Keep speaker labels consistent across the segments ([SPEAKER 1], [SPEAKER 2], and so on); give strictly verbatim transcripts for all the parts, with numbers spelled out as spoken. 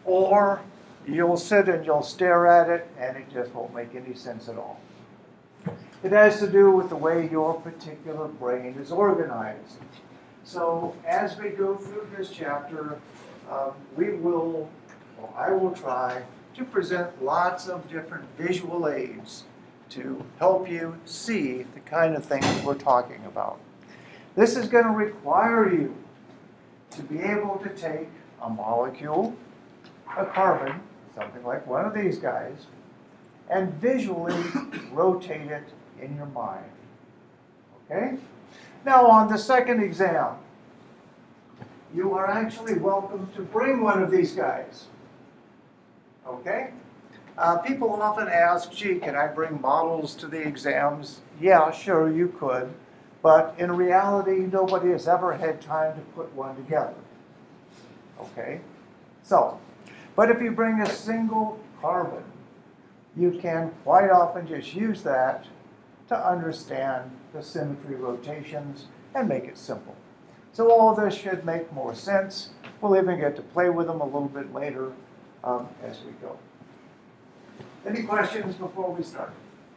[SPEAKER 1] or you'll sit and you'll stare at it and it just won't make any sense at all. It has to do with the way your particular brain is organized. So as we go through this chapter, um, we will, or I will try to present lots of different visual aids to help you see the kind of things we're talking about. This is going to require you to be able to take a molecule, a carbon, something like one of these guys, and visually rotate it in your mind. Okay? Now on the second exam, you are actually welcome to bring one of these guys. Okay? Uh, people often ask, gee, can I bring models to the exams? Yeah, sure, you could. But in reality, nobody has ever had time to put one together. Okay? So, but if you bring a single carbon, you can quite often just use that to understand the symmetry rotations and make it simple. So all of this should make more sense. We'll even get to play with them a little bit later um, as we go. Any questions before we start?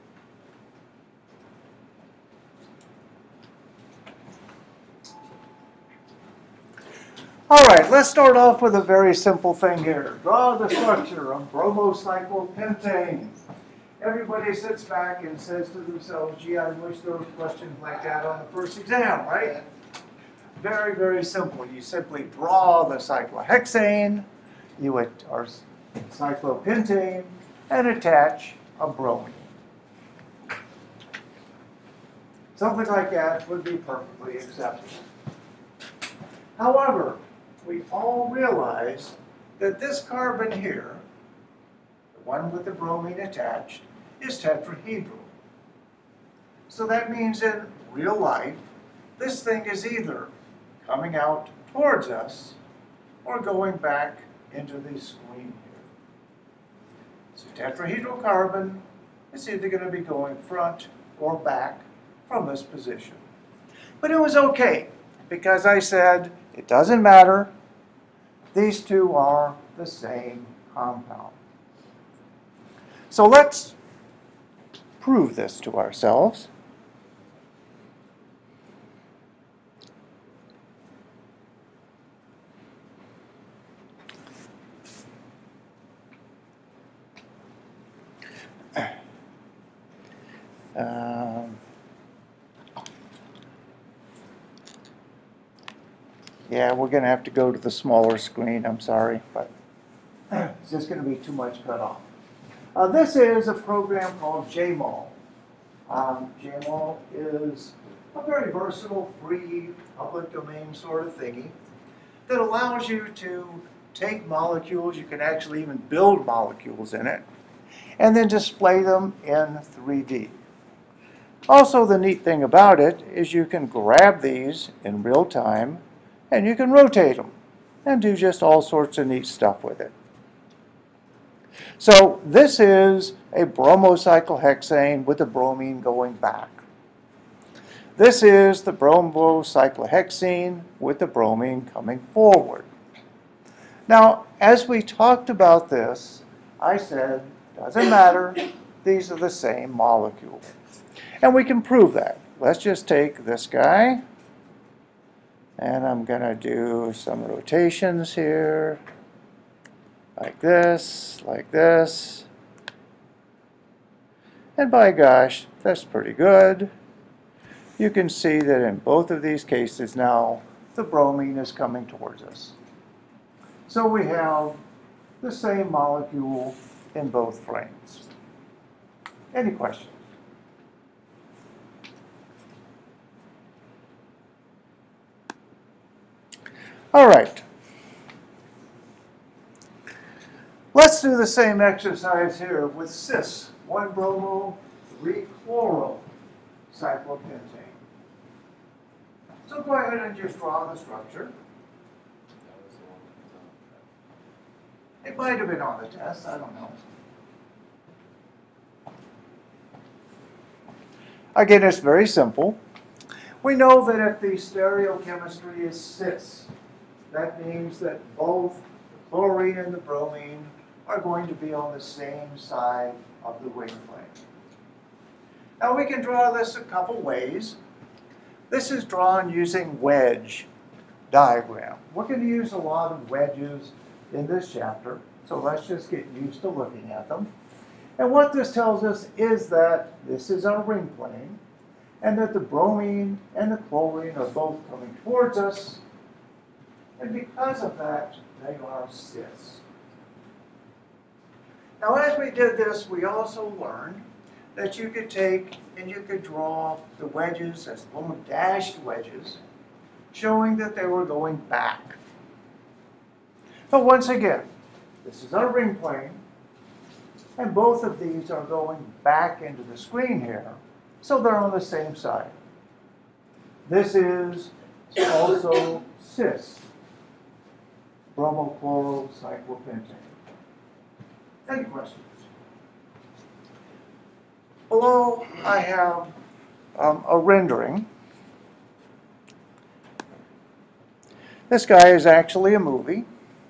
[SPEAKER 1] All right, let's start off with a very simple thing here. Draw the structure of bromocyclopentane. Everybody sits back and says to themselves, gee, I wish there were questions like that on the first exam, right? Very, very simple. You simply draw the cyclohexane, you or cyclopentane, and attach a bromine. Something like that would be perfectly acceptable. However, we all realize that this carbon here, the one with the bromine attached, is tetrahedral. So that means in real life, this thing is either coming out towards us or going back into the screen here. So tetrahedral carbon is either going to be going front or back from this position. But it was okay, because I said it doesn't matter. These two are the same compound. So let's prove this to ourselves. Um, yeah, we're going to have to go to the smaller screen. I'm sorry, but it's just going to be too much cut off. Uh, this is a program called J MOL. Um, J MOL is a very versatile, free, public domain sort of thingy that allows you to take molecules, you can actually even build molecules in it, and then display them in three D. Also, the neat thing about it is you can grab these in real time and you can rotate them and do just all sorts of neat stuff with it. So this is a bromocyclohexane with the bromine going back. This is the bromocyclohexene with the bromine coming forward. Now, as we talked about this, I said, doesn't matter, these are the same molecule. And we can prove that. Let's just take this guy, and I'm going to do some rotations here, like this, like this. And by gosh, that's pretty good. You can see that in both of these cases now, the bromine is coming towards us. So we have the same molecule in both frames. Any questions? All right. Let's do the same exercise here with cis, one bromo, three chloro cyclopentane. So go ahead and just draw the structure. It might have been on the test, I don't know. Again, it's very simple. We know that if the stereochemistry is cis, that means that both the chlorine and the bromine are going to be on the same side of the wing plane. Now we can draw this a couple ways. This is drawn using wedge diagram. We're going to use a lot of wedges in this chapter, so let's just get used to looking at them. And what this tells us is that this is our ring plane, and that the bromine and the chlorine are both coming towards us, and because of that, they are cis. Now, as we did this, we also learned that you could take and you could draw the wedges as little dashed wedges, showing that they were going back. But once again, this is our ring plane, and both of these are going back into the screen here, so they're on the same side. This is also cis, bromochlorocyclopentane. Any questions? Below, I have um, a rendering. This guy is actually a movie.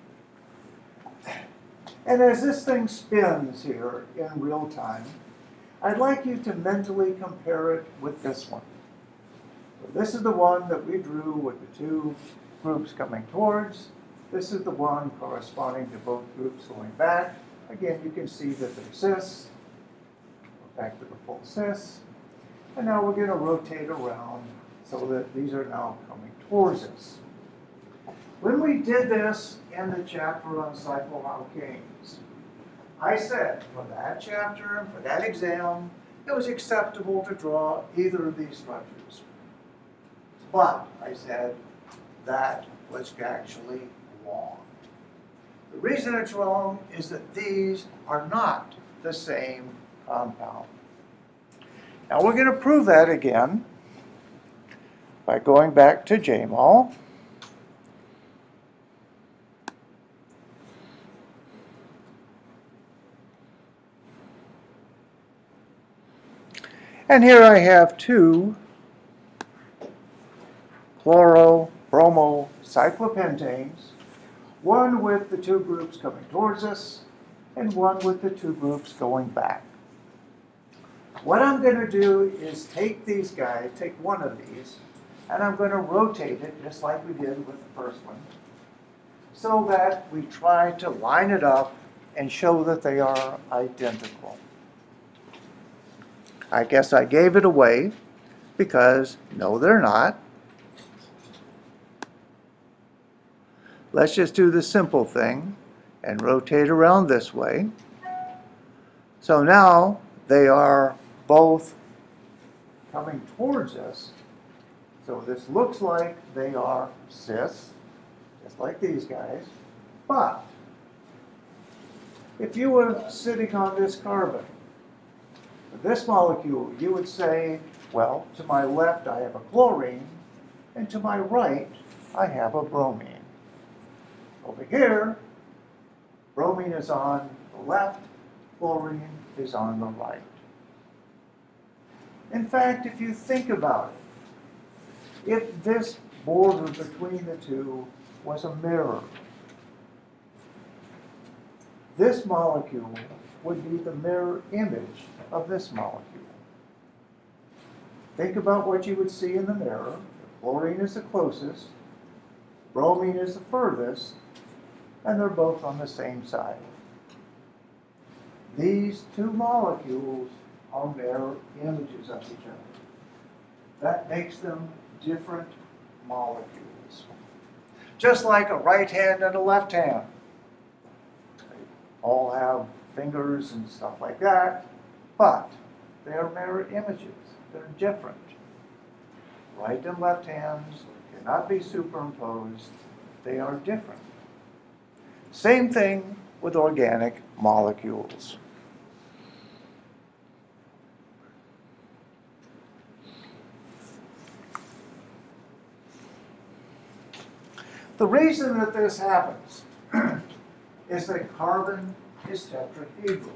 [SPEAKER 1] And as this thing spins here in real time, I'd like you to mentally compare it with this one. So this is the one that we drew with the two groups coming towards. This is the one corresponding to both groups going back. Again, you can see that they're cis. Go back to the full cis. And now we're going to rotate around so that these are now coming towards us. When we did this in the chapter on cycloalkanes, I said for that chapter and for that exam, it was acceptable to draw either of these structures. But I said that was actually wrong. The reason it's wrong is that these are not the same compound. Now we're going to prove that again by going back to J M O L. And here I have two chloro-bromo-cyclopentanes, one with the two groups coming towards us, and one with the two groups going back. What I'm going to do is take these guys, take one of these, and I'm going to rotate it just like we did with the first one, so that we try to line it up and show that they are identical. I guess I gave it away because no, they're not. Let's just do the simple thing and rotate around this way. So now they are both coming towards us. So this looks like they are cis, just like these guys. But if you were sitting on this carbon, this molecule, you would say, well, to my left I have a chlorine, and to my right I have a bromine. Over here, bromine is on the left, chlorine is on the right. In fact, if you think about it, if this border between the two was a mirror, this molecule would be the mirror image of this molecule. Think about what you would see in the mirror. The chlorine is the closest, bromine is the furthest, and they're both on the same side. These two molecules are mirror images of each other. That makes them different molecules. Just like a right hand and a left hand. They all have fingers and stuff like that, but they are mirror images. They're different. Right and left hands cannot be superimposed. They are different. Same thing with organic molecules. The reason that this happens is that carbon is tetrahedral.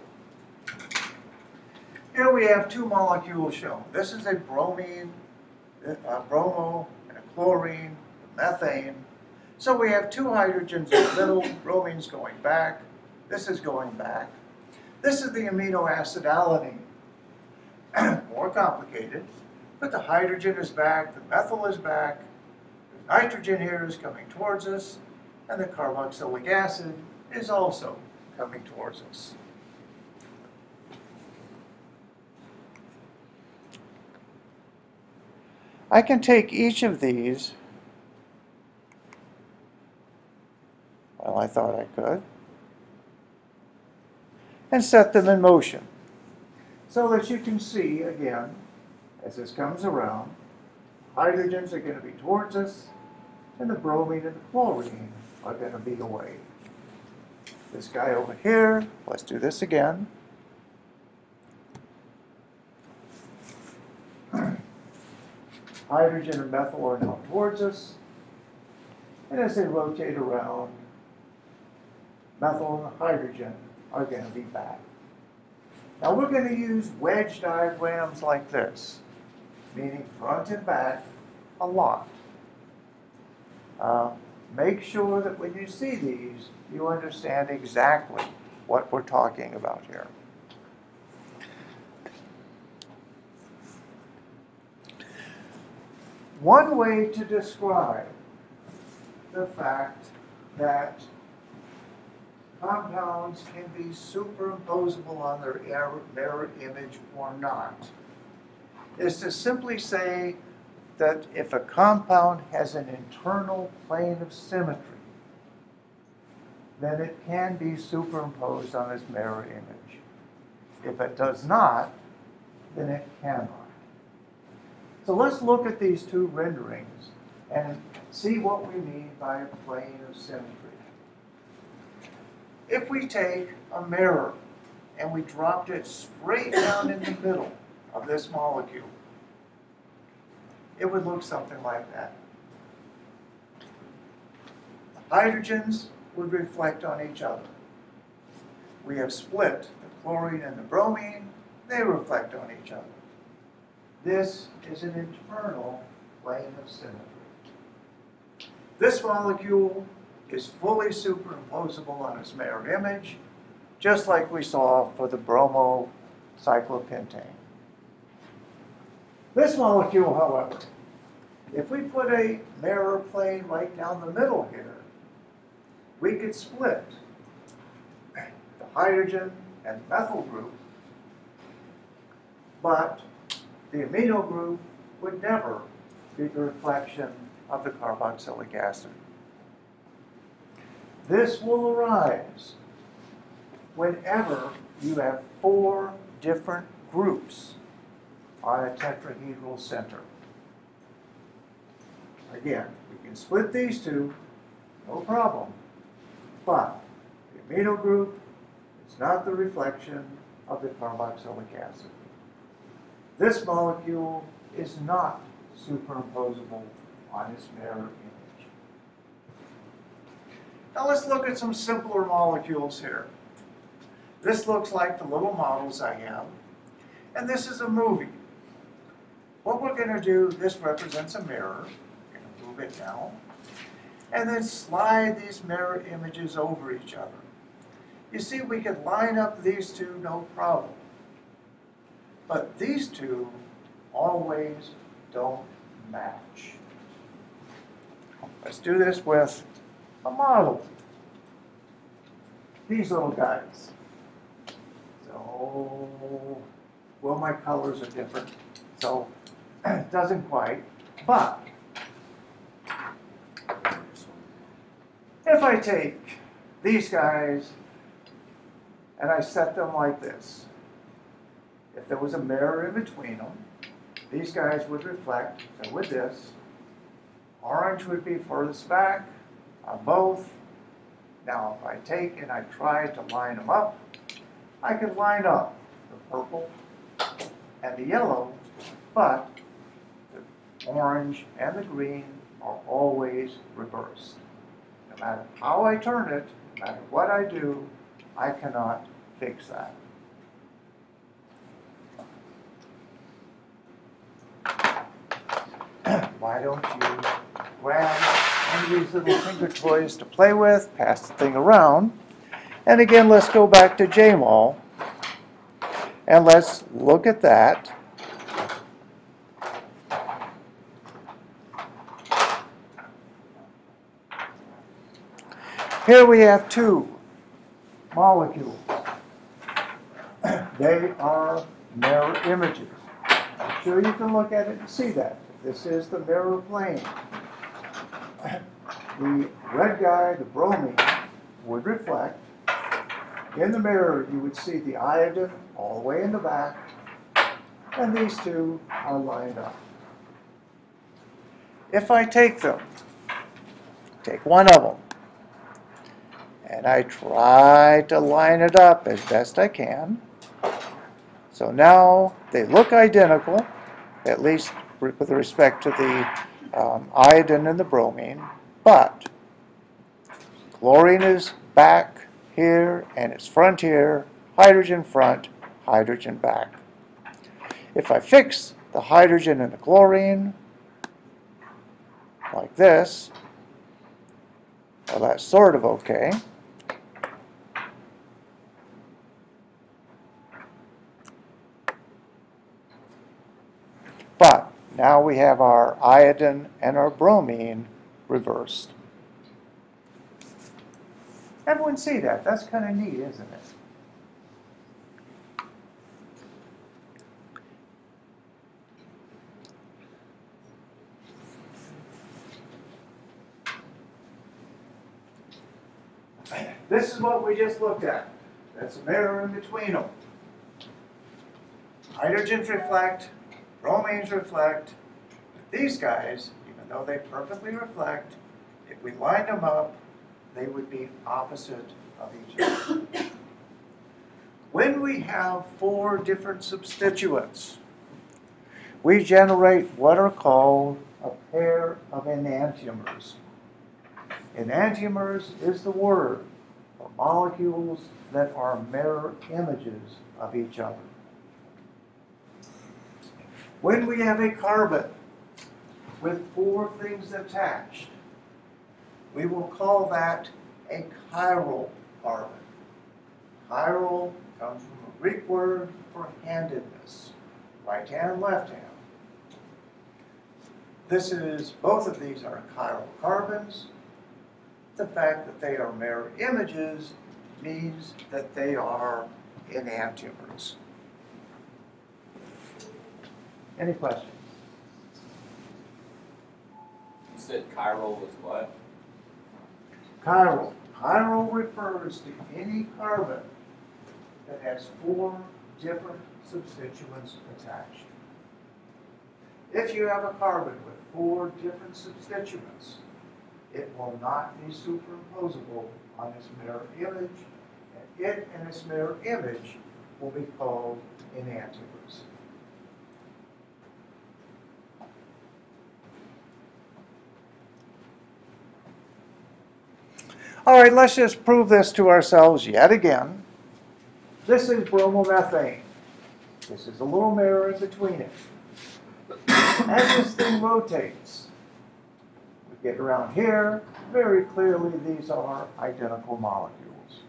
[SPEAKER 1] Here we have two molecules shown. This is a bromine, a bromo, and a chlorine, methane. So we have two hydrogens in the middle, bromine's going back, this is going back. This is the amino acid alanine. More complicated, but the hydrogen is back, the methyl is back, the nitrogen here is coming towards us, and the carboxylic acid is also coming towards us. I can take each of these, well, I thought I could, and set them in motion so that you can see, again, as this comes around, hydrogens are going to be towards us, and the bromine and the chlorine are going to be away. This guy over here, let's do this again. Hydrogen and methyl are now towards us, and as they rotate around, methyl and hydrogen are going to be back. Now we're going to use wedge diagrams like this, meaning front and back a lot. Uh, make sure that when you see these, you understand exactly what we're talking about here. One way to describe the fact that compounds can be superimposable on their mirror image or not is to simply say that if a compound has an internal plane of symmetry, then it can be superimposed on its mirror image. If it does not, then it cannot. So let's look at these two renderings and see what we mean by a plane of symmetry. If we take a mirror and we dropped it straight down in the middle of this molecule, it would look something like that. The hydrogens would reflect on each other. We have split the chlorine and the bromine, they reflect on each other. This is an internal plane of symmetry. This molecule is fully superimposable on its mirror image, just like we saw for the bromocyclopentane. This molecule, however, if we put a mirror plane right down the middle here, we could split the hydrogen and methyl group, but the amino group would never be the reflection of the carboxylic acid. This will arise whenever you have four different groups on a tetrahedral center. Again, we can split these two, no problem, but the amino group is not the reflection of the carboxylic acid. This molecule is not superimposable on its mirror image. Now let's look at some simpler molecules here. This looks like the little models I have, and this is a movie. What we're going to do, this represents a mirror. We're going to move it now, and then slide these mirror images over each other. You see, we could line up these two, no problem. But these two always don't match. Let's do this with a model. These little guys. So, well, my colors are different, so it doesn't quite. But if I take these guys and I set them like this, if there was a mirror in between them, these guys would reflect, so with this, orange would be furthest back on both. Now if I take and I try to line them up, I can line up the purple and the yellow, but the orange and the green are always reversed. No matter how I turn it, no matter what I do, I cannot fix that. Why don't you grab One of these little finger toys to play with, pass the thing around. And again, let's go back to J MOL. And let's look at that. Here we have two molecules. They are mirror images. I'm sure you can look at it and see that. This is the mirror plane. The red guy, the bromine, would reflect. In the mirror, you would see the iodine all the way in the back, and these two are lined up. If I take them, take one of them, and I try to line it up as best I can, so now they look identical, at least with respect to the um, iodine and the bromine, but chlorine is back here and it's front here, hydrogen front, hydrogen back. If I fix the hydrogen and the chlorine like this, well, that's sort of okay. But now we have our iodine and our bromine reversed. Everyone see that? That's kind of neat, isn't it? This is what we just looked at. That's a mirror in between them. Hydrogens reflect, bromines reflect. But these guys, even though they perfectly reflect, if we lined them up, they would be opposite of each other. When we have four different substituents, we generate what are called a pair of enantiomers. Enantiomers is the word for molecules that are mirror images of each other. When we have a carbon with four things attached, we will call that a chiral carbon. Chiral comes from a Greek word for handedness, right hand, left hand. This is, both of these are chiral carbons. The fact that they are mirror images means that they are enantiomers. Any questions?
[SPEAKER 2] You said chiral was what?
[SPEAKER 1] Chiral. Chiral refers to any carbon that has four different substituents attached. If you have a carbon with four different substituents, it will not be superimposable on its mirror image, and it and its mirror image will be called enantiomers. All right, let's just prove this to ourselves yet again. This is bromomethane. This is a little mirror in between it. As this thing rotates, we get around here, very clearly these are identical molecules.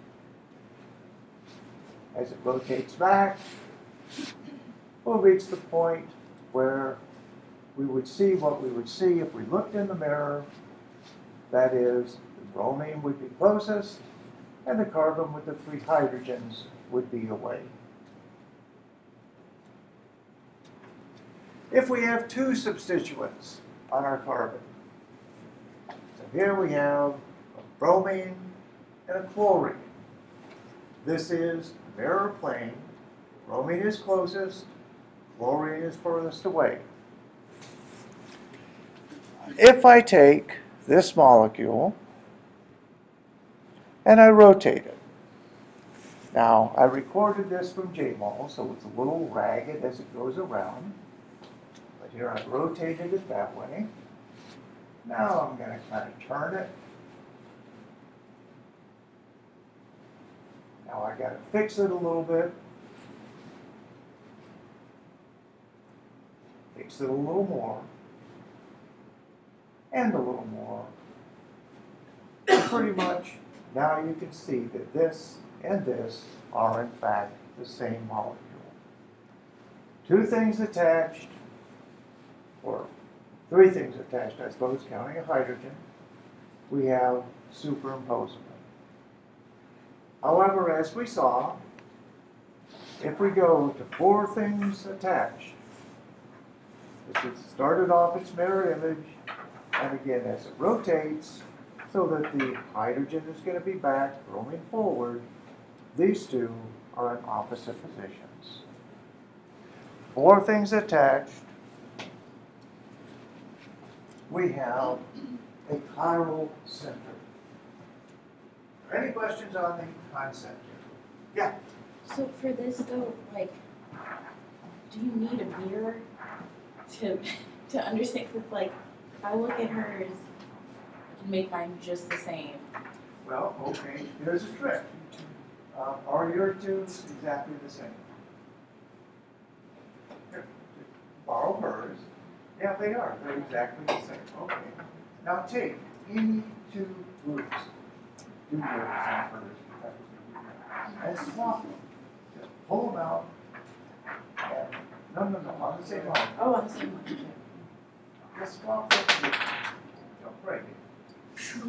[SPEAKER 1] As it rotates back, we'll reach the point where we would see what we would see if we looked in the mirror. That is, the bromine would be closest, and the carbon with the three hydrogens would be away. If we have two substituents on our carbon, so here we have a bromine and a chlorine. This is mirror plane. Bromine is closest, chlorine is furthest away. If I take this molecule and I rotate it. Now, I recorded this from J MOL, so it's a little ragged as it goes around. But here I've rotated it that way. Now I'm going to kind of turn it. Now I got to fix it a little bit. Fix it a little more. And a little more. pretty much, now you can see that this and this are in fact the same molecule. Two things attached, or three things attached, I suppose, counting a hydrogen. We have superimposable. However, as we saw, if we go to four things attached, this is started off its mirror image, and again, as it rotates, so that the hydrogen is going to be back, rolling forward, these two are in opposite positions. Four things attached, we have a chiral center. Any questions on the concept here? Yeah?
[SPEAKER 3] So for this though, like, do you need a mirror to to understand? Cause like, if I look at hers, I can make mine just the same.
[SPEAKER 1] Well, okay, here's a trick. Uh, are your tubes exactly the same? Here, borrow hers. Yeah, they are. They're exactly the same. Okay. Now take any two groups. Do yours and hers. And swap them. Just pull them out. And, no, no, no, on the same line.
[SPEAKER 3] Oh, on the same one.
[SPEAKER 1] Just swap them. Don't break it.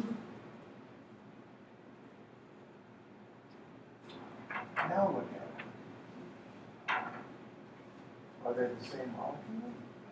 [SPEAKER 1] Now look at it. Are they the same molecule?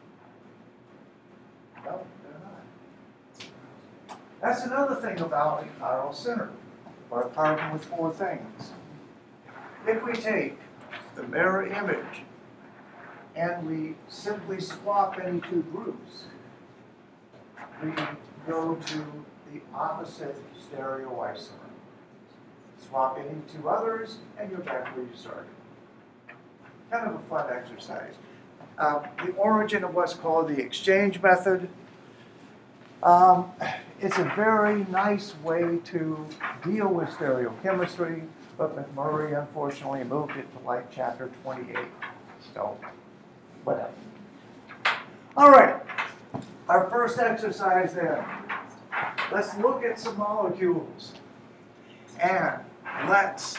[SPEAKER 1] No, they're not. That's another thing about a chiral center, or a carbon with four things. If we take the mirror image and we simply swap any two groups, we go to the opposite stereoisomer. Swap any two others, and you're back where you started. Kind of a fun exercise. Uh, the origin of what's called the exchange method. Um, it's a very nice way to deal with stereochemistry, but McMurray unfortunately moved it to like chapter twenty-eight. So, whatever. All right, our first exercise then. Let's look at some molecules. And let's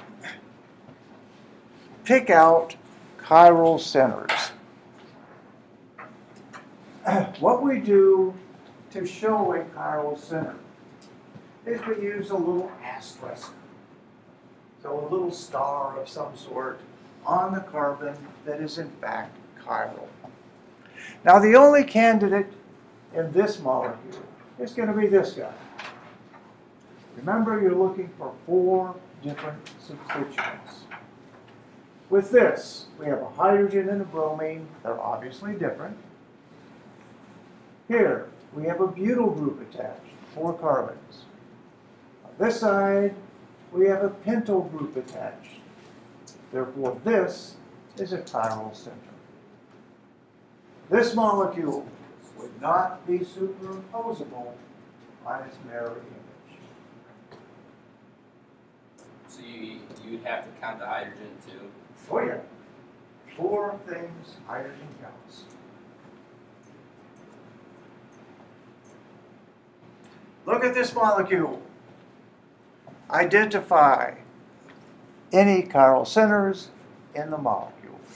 [SPEAKER 1] pick out chiral centers. What we do to show a chiral center is we use a little asterisk. So a little star of some sort on the carbon that is in fact chiral. Now the only candidate in this molecule is going to be this guy. Remember, you're looking for four different substituents. With this, we have a hydrogen and a bromine. They're obviously different. Here, we have a butyl group attached, four carbons. On this side, we have a pentyl group attached. Therefore, this is a chiral center. This molecule would not be superimposable on its mirror image.
[SPEAKER 2] So you, you'd have to count the hydrogen too?
[SPEAKER 1] Oh yeah. Four things hydrogen counts. Look at this molecule. Identify any chiral centers in the molecule.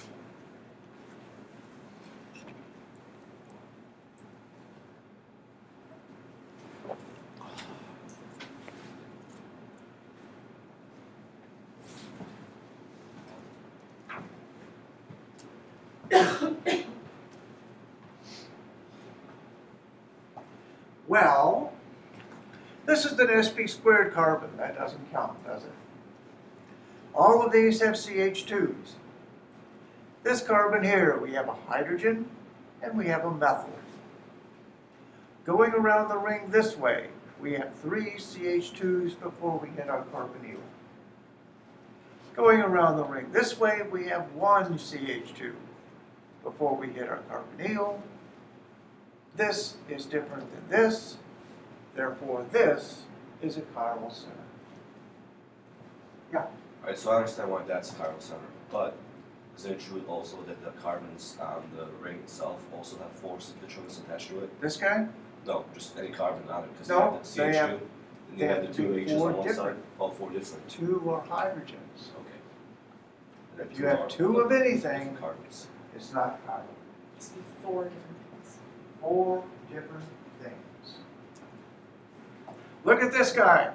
[SPEAKER 1] Well, this is an S P squared carbon. That doesn't count, does it? All of these have C H twos. This carbon here, we have a hydrogen and we have a methyl. Going around the ring this way, we have three C H twos before we get our carbonyl. Going around the ring this way, we have one C H two before we hit our carbonyl. This is different than this, therefore this is a chiral center. Yeah?
[SPEAKER 4] All right, so I understand why that's a chiral center, but isn't it true also that the carbons on the ring itself also have four substituents attached to it?
[SPEAKER 1] This guy?
[SPEAKER 4] No, just any carbon on it, because
[SPEAKER 1] No,
[SPEAKER 4] they have the
[SPEAKER 1] they
[SPEAKER 4] C H two.
[SPEAKER 1] have-
[SPEAKER 4] And you have the
[SPEAKER 1] have
[SPEAKER 4] two
[SPEAKER 1] to be
[SPEAKER 4] H's
[SPEAKER 1] four
[SPEAKER 4] on one side,
[SPEAKER 1] different.
[SPEAKER 4] all four different.
[SPEAKER 1] Two are hydrogens.
[SPEAKER 4] Okay. And then
[SPEAKER 1] If you have
[SPEAKER 4] are
[SPEAKER 1] two of anything,
[SPEAKER 4] different carbons.
[SPEAKER 1] it's not carbon.
[SPEAKER 3] It's four different things.
[SPEAKER 1] Four different things. Look at this guy.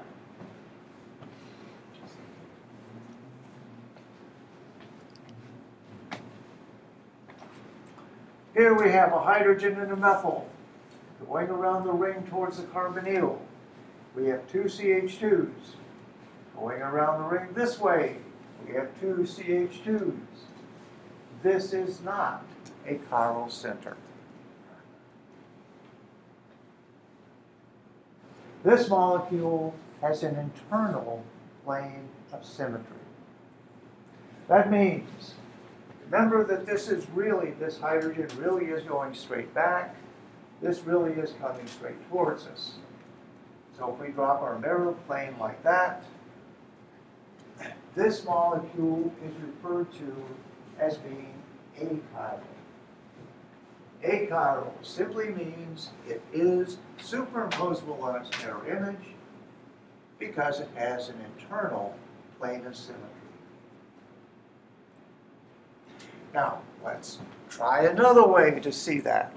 [SPEAKER 1] Here we have a hydrogen and a methyl going around the ring towards the carbonyl. We have two C H twos going around the ring this way. We have two C H twos. This is not a chiral center. This molecule has an internal plane of symmetry. That means, remember that this is really, this hydrogen really is going straight back. This really is coming straight towards us. So if we drop our mirror plane like that, this molecule is referred to as being achiral. Achiral simply means it is superimposable on its mirror image because it has an internal plane of symmetry. Now, let's try another way to see that.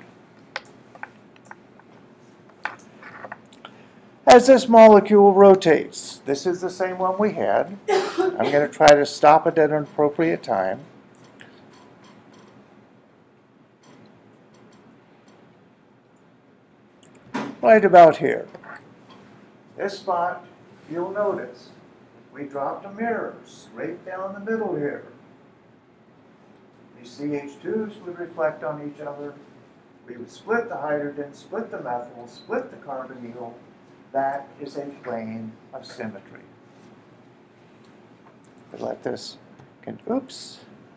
[SPEAKER 1] As this molecule rotates, this is the same one we had. I'm going to try to stop it at an appropriate time. Right about here. This spot, you'll notice, we dropped a mirror straight down the middle here. These C H twos would reflect on each other. We would split the hydrogen, split the methyl, split the carbonyl. That is a plane of symmetry. Let this, can, oops.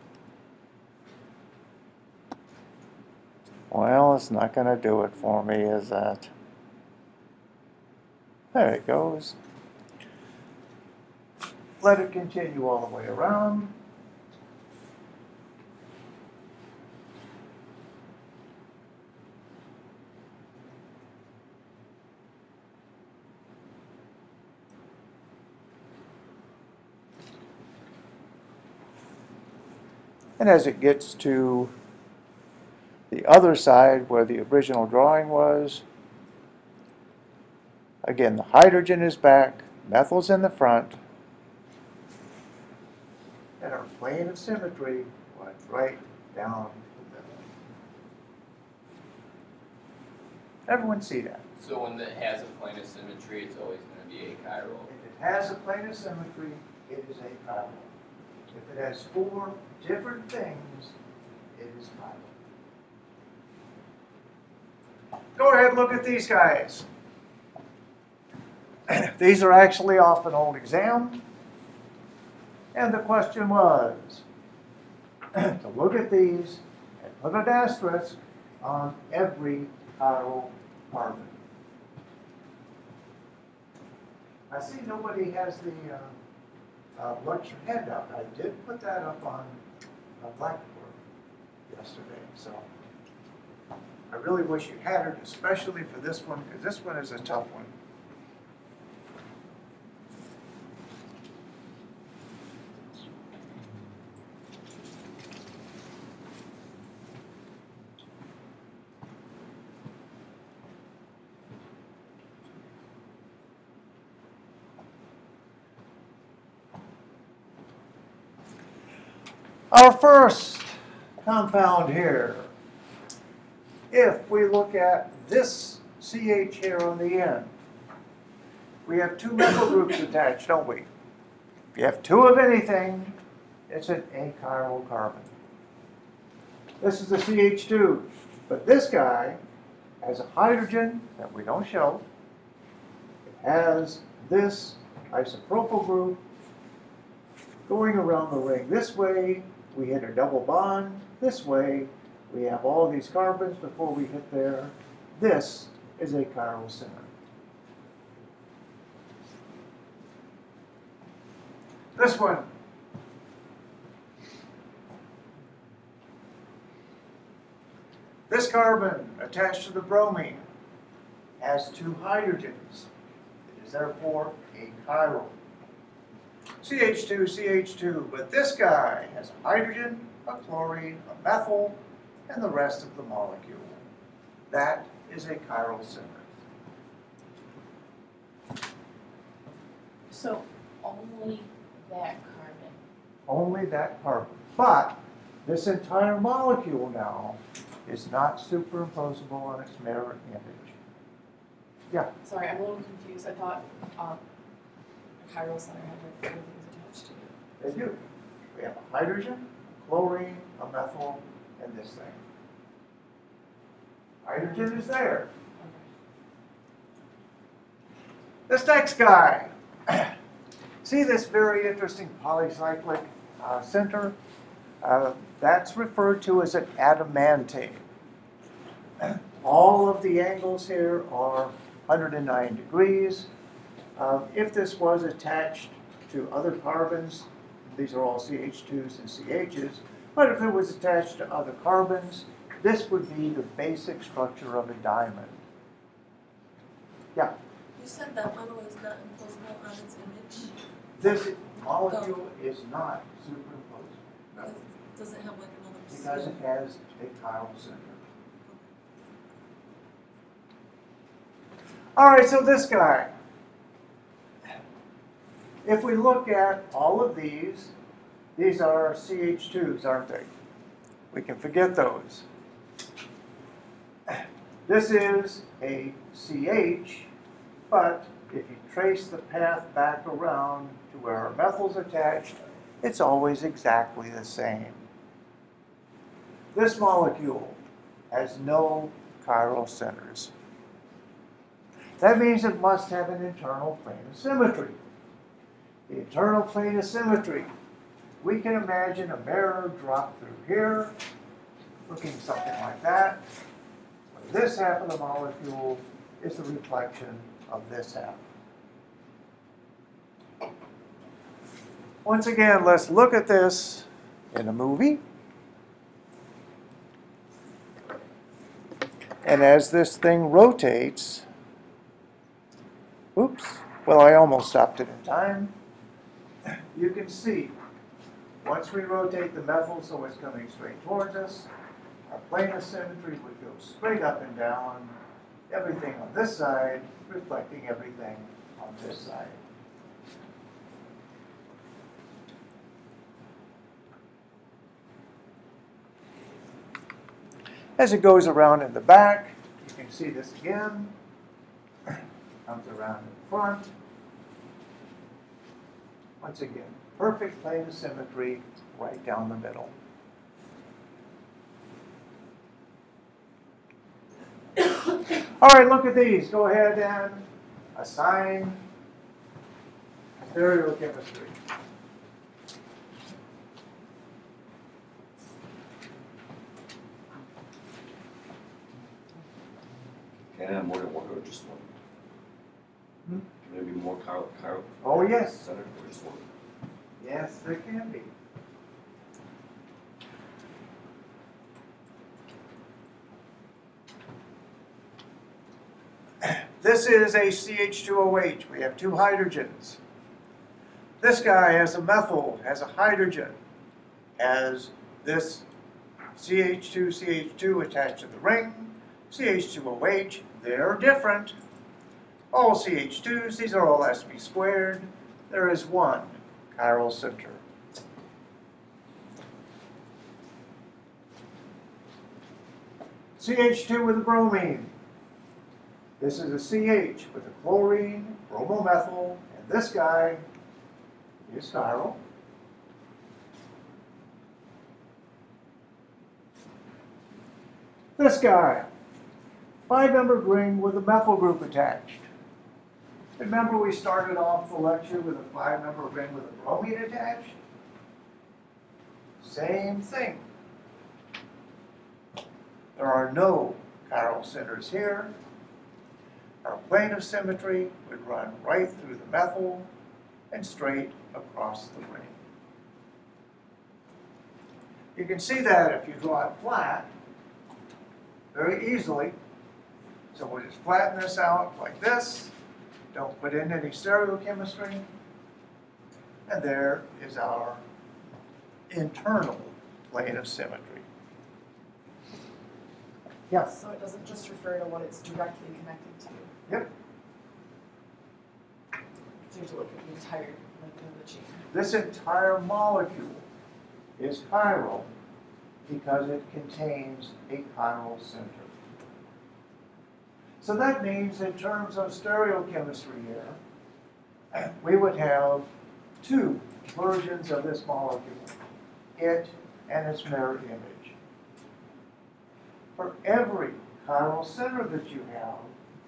[SPEAKER 1] Well, it's not going to do it for me, is that? There it goes. Let it continue all the way around. And as it gets to the other side where the original drawing was, again, the hydrogen is back, methyl's in the front, and our plane of symmetry runs right down the middle. Everyone see that?
[SPEAKER 2] So when it has a plane of symmetry, it's always going to be achiral.
[SPEAKER 1] If it has a plane of symmetry, it is achiral. If it has four different things, it is chiral. Go ahead and look at these guys. These are actually off an old exam. And the question was to look at these and put an asterisk on every chiral carbon. I see nobody has the uh, Uh, lecture handout. I did put that up on a Blackboard yesterday, so I really wish you had it, especially for this one, because this one is a tough one. Our first compound here, if we look at this C H here on the end, we have two methyl groups attached, don't we? If you have two of anything, it's an achiral carbon. This is the C H two, but this guy has a hydrogen that we don't show. It has this isopropyl group going around the ring this way. We hit a double bond this way. We have all these carbons before we hit there. This is a chiral center. This one. This carbon attached to the bromine has two hydrogens. It is therefore achiral. C H two, C H two, but this guy has a hydrogen, a chlorine, a methyl, and the rest of the molecule. That is a chiral center.
[SPEAKER 3] So only that carbon.
[SPEAKER 1] Only that carbon. But this entire molecule now is not superimposable on its mirror image. Yeah.
[SPEAKER 5] Sorry, I'm a little confused. I thought um, a chiral center had like four things attached to it.
[SPEAKER 1] They do. We have a hydrogen, a chlorine, a methyl, and this thing. Hydrogen is there. This next guy. See this very interesting polycyclic uh, center? Uh, that's referred to as an adamantane. All of the angles here are one hundred nine degrees. Uh, if this was attached to other carbons, these are all C H twos and C H's, but if it was attached to other carbons, this would be the basic structure of a diamond. Yeah?
[SPEAKER 6] You said that one was not imposable on its image.
[SPEAKER 1] This molecule is not superimposed.
[SPEAKER 6] Because it doesn't have like another
[SPEAKER 1] Because it
[SPEAKER 6] seal.
[SPEAKER 1] has a chiral center. All right, so this guy. If we look at all of these, these are C H twos, aren't they? We can forget those. This is a C H, but if you trace the path back around to where our methyl's attached, it's always exactly the same. This molecule has no chiral centers. That means it must have an internal plane of symmetry. The internal plane of symmetry, we can imagine a mirror drop through here, looking something like that. This half of the molecule is the reflection of this half. Once again, let's look at this in a movie. And as this thing rotates, oops, well, I almost stopped it in time. You can see, once we rotate the methyl so it's coming straight towards us, our plane of symmetry would go straight up and down, everything on this side reflecting everything on this side. As it goes around in the back, you can see this again, comes around in the front. Once again, perfect plane of symmetry right down the middle. All right, look at these. Go ahead and assign stereochemistry.
[SPEAKER 4] Can I have more than one or just one?
[SPEAKER 1] Hmm?
[SPEAKER 4] Can there be more chiral, chiral
[SPEAKER 1] Oh, yes.
[SPEAKER 4] center or just one?
[SPEAKER 1] Yes, there can be. This is a C H two O H. We have two hydrogens. This guy has a methyl, has a hydrogen, has this C H two C H two attached to the ring, C H two O H. They're different. All C H twos, these are all S P squared. There is one chiral center. C H two with a bromine. This is a C H with a chlorine, bromomethyl, and this guy is chiral. This guy, five-membered ring with a methyl group attached. Remember we started off the lecture with a five-membered ring with a bromine attached? Same thing. There are no chiral centers here. Our plane of symmetry would run right through the methyl and straight across the ring. You can see that if you draw it flat very easily. So we'll just flatten this out like this. Don't put in any stereochemistry. And there is our internal plane of symmetry. Yes?
[SPEAKER 5] So it doesn't just refer to what it's directly connected to.
[SPEAKER 1] Yep.
[SPEAKER 5] So you have to look at the entire length of the chain.
[SPEAKER 1] This entire molecule is chiral because it contains a chiral center. So that means in terms of stereochemistry here, we would have two versions of this molecule, it and its mirror image. For every chiral center that you have,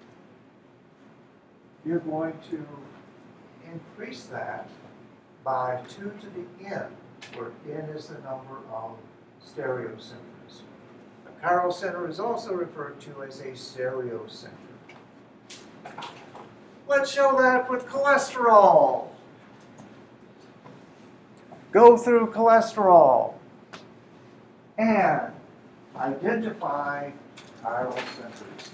[SPEAKER 1] you're going to increase that by two to the n, where n is the number of stereocenters. A chiral center is also referred to as a stereocenter. Let's show that with cholesterol. Go through cholesterol and identify chiral centers.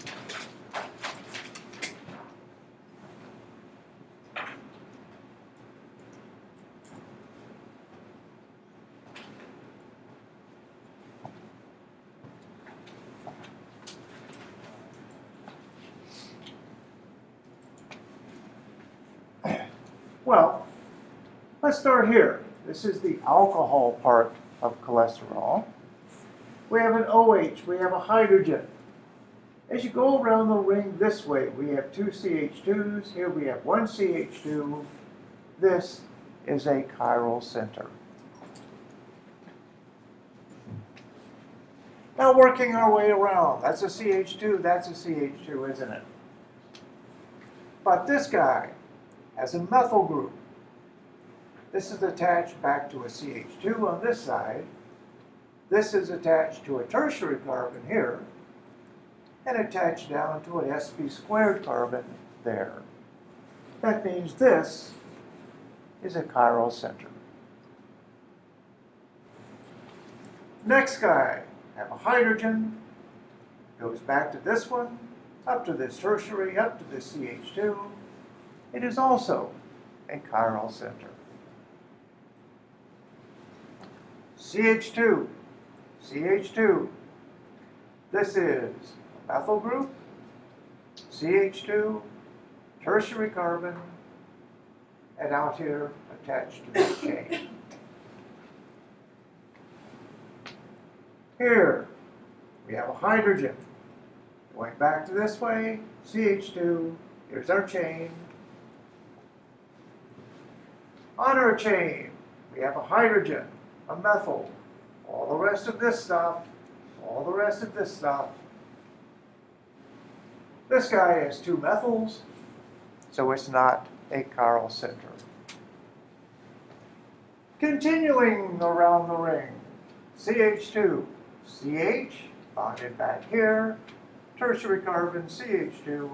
[SPEAKER 1] Well, let's start here. This is the alcohol part of cholesterol. We have an O H, we have a hydrogen. As you go around the ring this way, we have two C H twos. Here we have one C H two. This is a chiral center. Now working our way around. That's a C H two, that's a C H two, isn't it? But this guy has a methyl group. This is attached back to a C H two on this side. This is attached to a tertiary carbon here, and attached down to an sp squared carbon there. That means this is a chiral center. Next guy, have a hydrogen, goes back to this one, up to this tertiary, up to this C H two. It is also a chiral center. C H two, C H two. This is a methyl group, C H two, tertiary carbon, and out here attached to this chain. Here, we have a hydrogen. Going back to this way, C H two, here's our chain. On our chain, we have a hydrogen, a methyl, all the rest of this stuff, all the rest of this stuff. This guy has two methyls, so it's not a chiral center. Continuing around the ring, C H two, C H, bonded back here, tertiary carbon, C H two.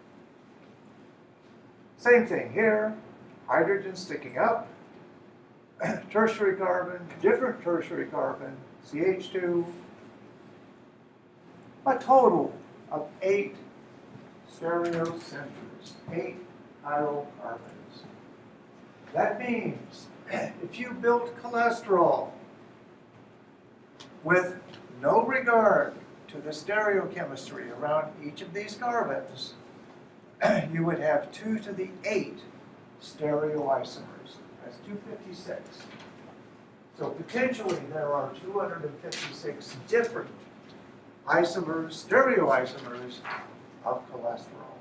[SPEAKER 1] Same thing here, hydrogen sticking up, tertiary carbon, different tertiary carbon, C H two. A total of eight stereocenters, eight chiral carbons. That means if you built cholesterol with no regard to the stereochemistry around each of these carbons, you would have two to the eight stereoisomers. That's two hundred fifty-six. So potentially there are two hundred fifty-six different isomers, stereoisomers of cholesterol.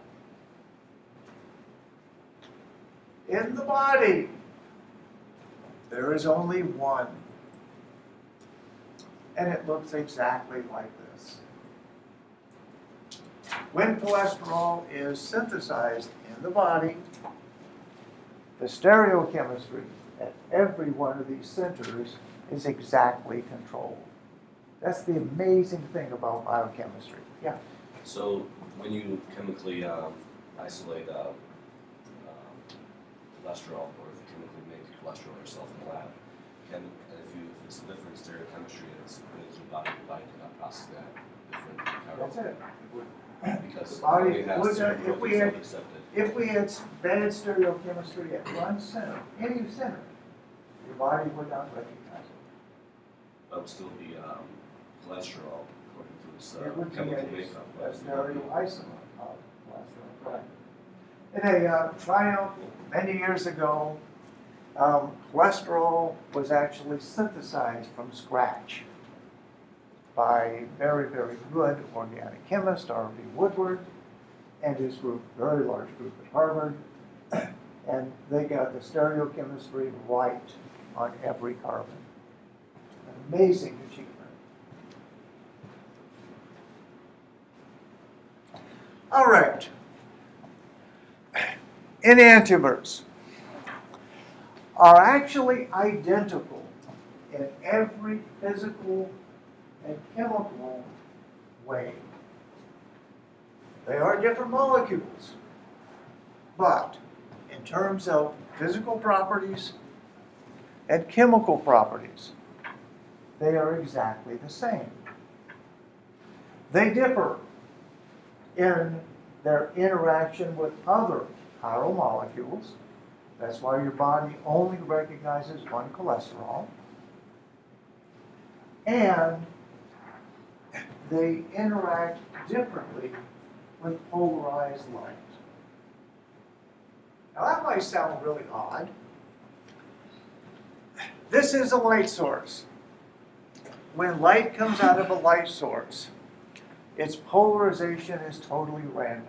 [SPEAKER 1] In the body, there is only one. And it looks exactly like this. When cholesterol is synthesized in the body, the stereochemistry at every one of these centers is exactly controlled. That's the amazing thing about biochemistry. Yeah?
[SPEAKER 4] So when you chemically um, isolate uh, um, cholesterol, or if you chemically make cholesterol yourself in the lab, can, if, you, if it's a different stereochemistry and it's put into the body, your body cannot process that. different chiral.
[SPEAKER 1] That's it.
[SPEAKER 4] Because
[SPEAKER 1] The body
[SPEAKER 4] it only has
[SPEAKER 1] would, uh,
[SPEAKER 4] certain
[SPEAKER 1] if we
[SPEAKER 4] proteins that
[SPEAKER 1] had-
[SPEAKER 4] are accepted.
[SPEAKER 1] If we had bad stereochemistry at one center, any center, your body would not recognize it.
[SPEAKER 4] That would still be um, cholesterol according to its uh,
[SPEAKER 1] It would be
[SPEAKER 4] chemical
[SPEAKER 1] a,
[SPEAKER 4] makeup.
[SPEAKER 1] a
[SPEAKER 4] Right?
[SPEAKER 1] stereoisomer of cholesterol. Right. In a uh, trial many years ago, um, cholesterol was actually synthesized from scratch by a very, very good organic chemist, R V Woodward, and his group, very large group at Harvard, and they got the stereochemistry right on every carbon. An amazing achievement. All right. Enantiomers are actually identical in every physical and chemical way. They are different molecules, but in terms of physical properties and chemical properties, they are exactly the same. They differ in their interaction with other chiral molecules. That's why your body only recognizes one cholesterol. And they interact differently with polarized light. Now that might sound really odd. This is a light source. When light comes out of a light source, its polarization is totally random.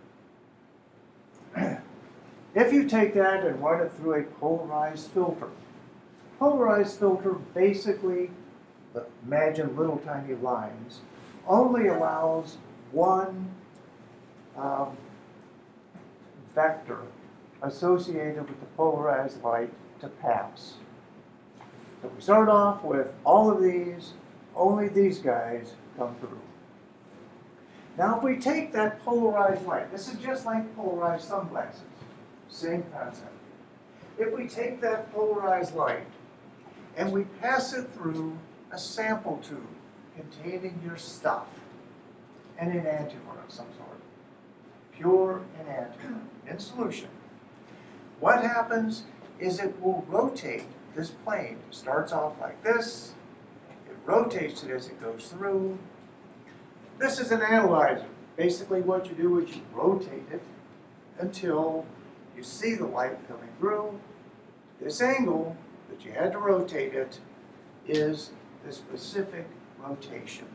[SPEAKER 1] If you take that and run it through a polarized filter, polarized filter basically, imagine little tiny lines, only allows one um, vector associated with the polarized light to pass. So we start off with all of these, only these guys come through. Now if we take that polarized light, this is just like polarized sunglasses, same concept. If we take that polarized light and we pass it through a sample tube containing your stuff, an enantiomer of some sort, pure enantiomer in solution, what happens is it will rotate this plane. It starts off like this, it rotates it as it goes through. This is an analyzer. Basically what you do is you rotate it until you see the light coming through. This angle that you had to rotate it is the specific rotation.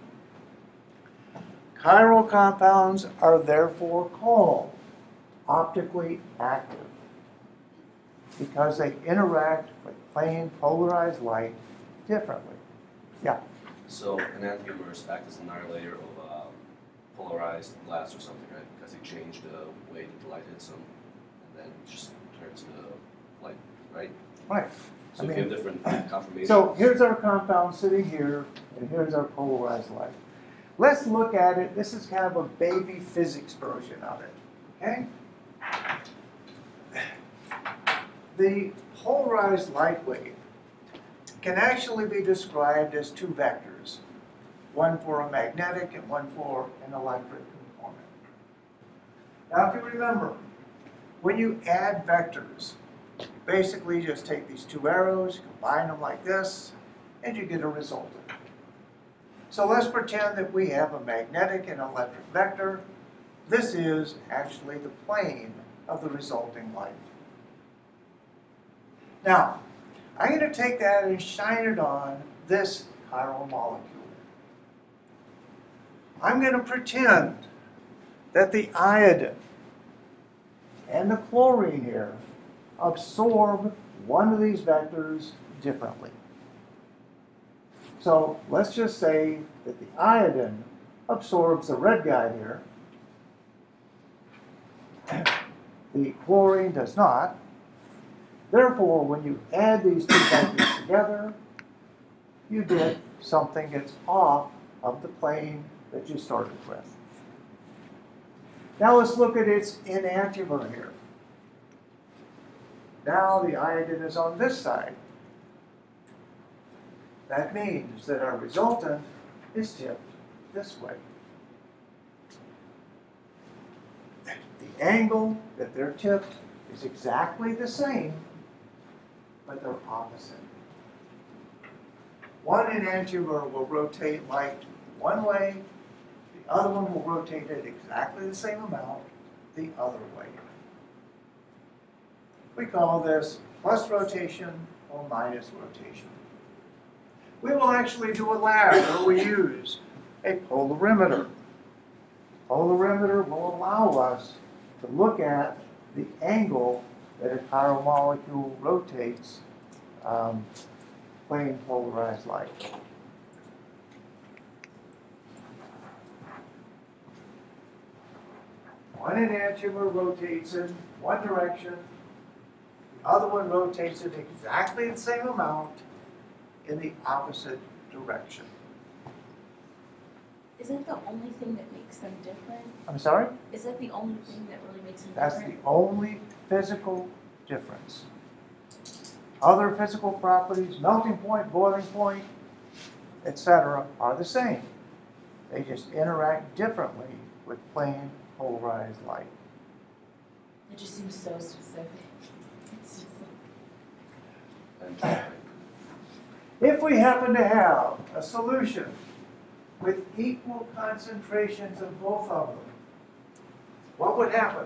[SPEAKER 1] Chiral compounds are therefore called optically active because they interact with plain polarized light differently. Yeah.
[SPEAKER 4] So enantiomers act as another layer of uh, polarized glass or something, right? Because they change the way that the light hits them, and then it just turns the light, right?
[SPEAKER 1] Right.
[SPEAKER 4] So
[SPEAKER 1] I
[SPEAKER 4] if
[SPEAKER 1] mean,
[SPEAKER 4] you have different conformations.
[SPEAKER 1] So here's our compound sitting here, and here's our polarized light. Let's look at it. This is kind of a baby physics version of it, okay? The polarized light wave can actually be described as two vectors, one for a magnetic and one for an electric component. Now, if you remember, when you add vectors, you basically just take these two arrows, combine them like this, and you get a resultant. So let's pretend that we have a magnetic and electric vector. This is actually the plane of the resulting light. Now, I'm going to take that and shine it on this chiral molecule. I'm going to pretend that the iodine and the chlorine here absorb one of these vectors differently. So let's just say that the iodine absorbs the red guy here. The chlorine does not. Therefore, when you add these two vectors together, you get something that's off of the plane that you started with. Now let's look at its enantiomer here. Now the iodine is on this side. That means that our resultant is tipped this way. angle that they're tipped is exactly the same, but they're opposite. One enantiomer will rotate light one way, the other one will rotate it exactly the same amount the other way. We call this plus rotation or minus rotation. We will actually do a lab where we use a polarimeter. Polarimeter will allow us to look at the angle that a chiral molecule rotates um, plane polarized light. One enantiomer rotates in one direction, the other one rotates it exactly the same amount in the opposite direction.
[SPEAKER 3] Is that the only thing that makes them different?
[SPEAKER 1] I'm sorry?
[SPEAKER 3] Is that the only thing that really makes them
[SPEAKER 1] That's
[SPEAKER 3] different?
[SPEAKER 1] the only physical difference. Other physical properties, melting point, boiling point, et cetera, are the same. They just interact differently with plane polarized light.
[SPEAKER 3] It just seems so specific. It's just like,
[SPEAKER 4] And
[SPEAKER 1] If we happen to have a solution with equal concentrations of both of them, what would happen?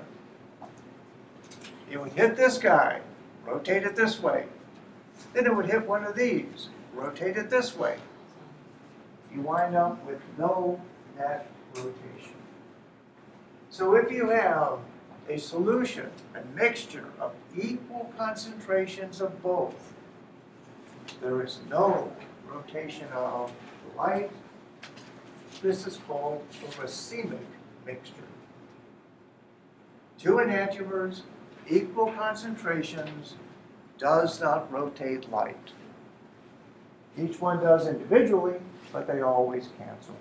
[SPEAKER 1] It would hit this guy, rotate it this way. Then it would hit one of these, rotate it this way. You wind up with no net rotation. So if you have a solution, a mixture of equal concentrations of both, there is no rotation of the light. This is called a racemic mixture. Two enantiomers, equal concentrations, does not rotate light. Each one does individually, but they always cancel.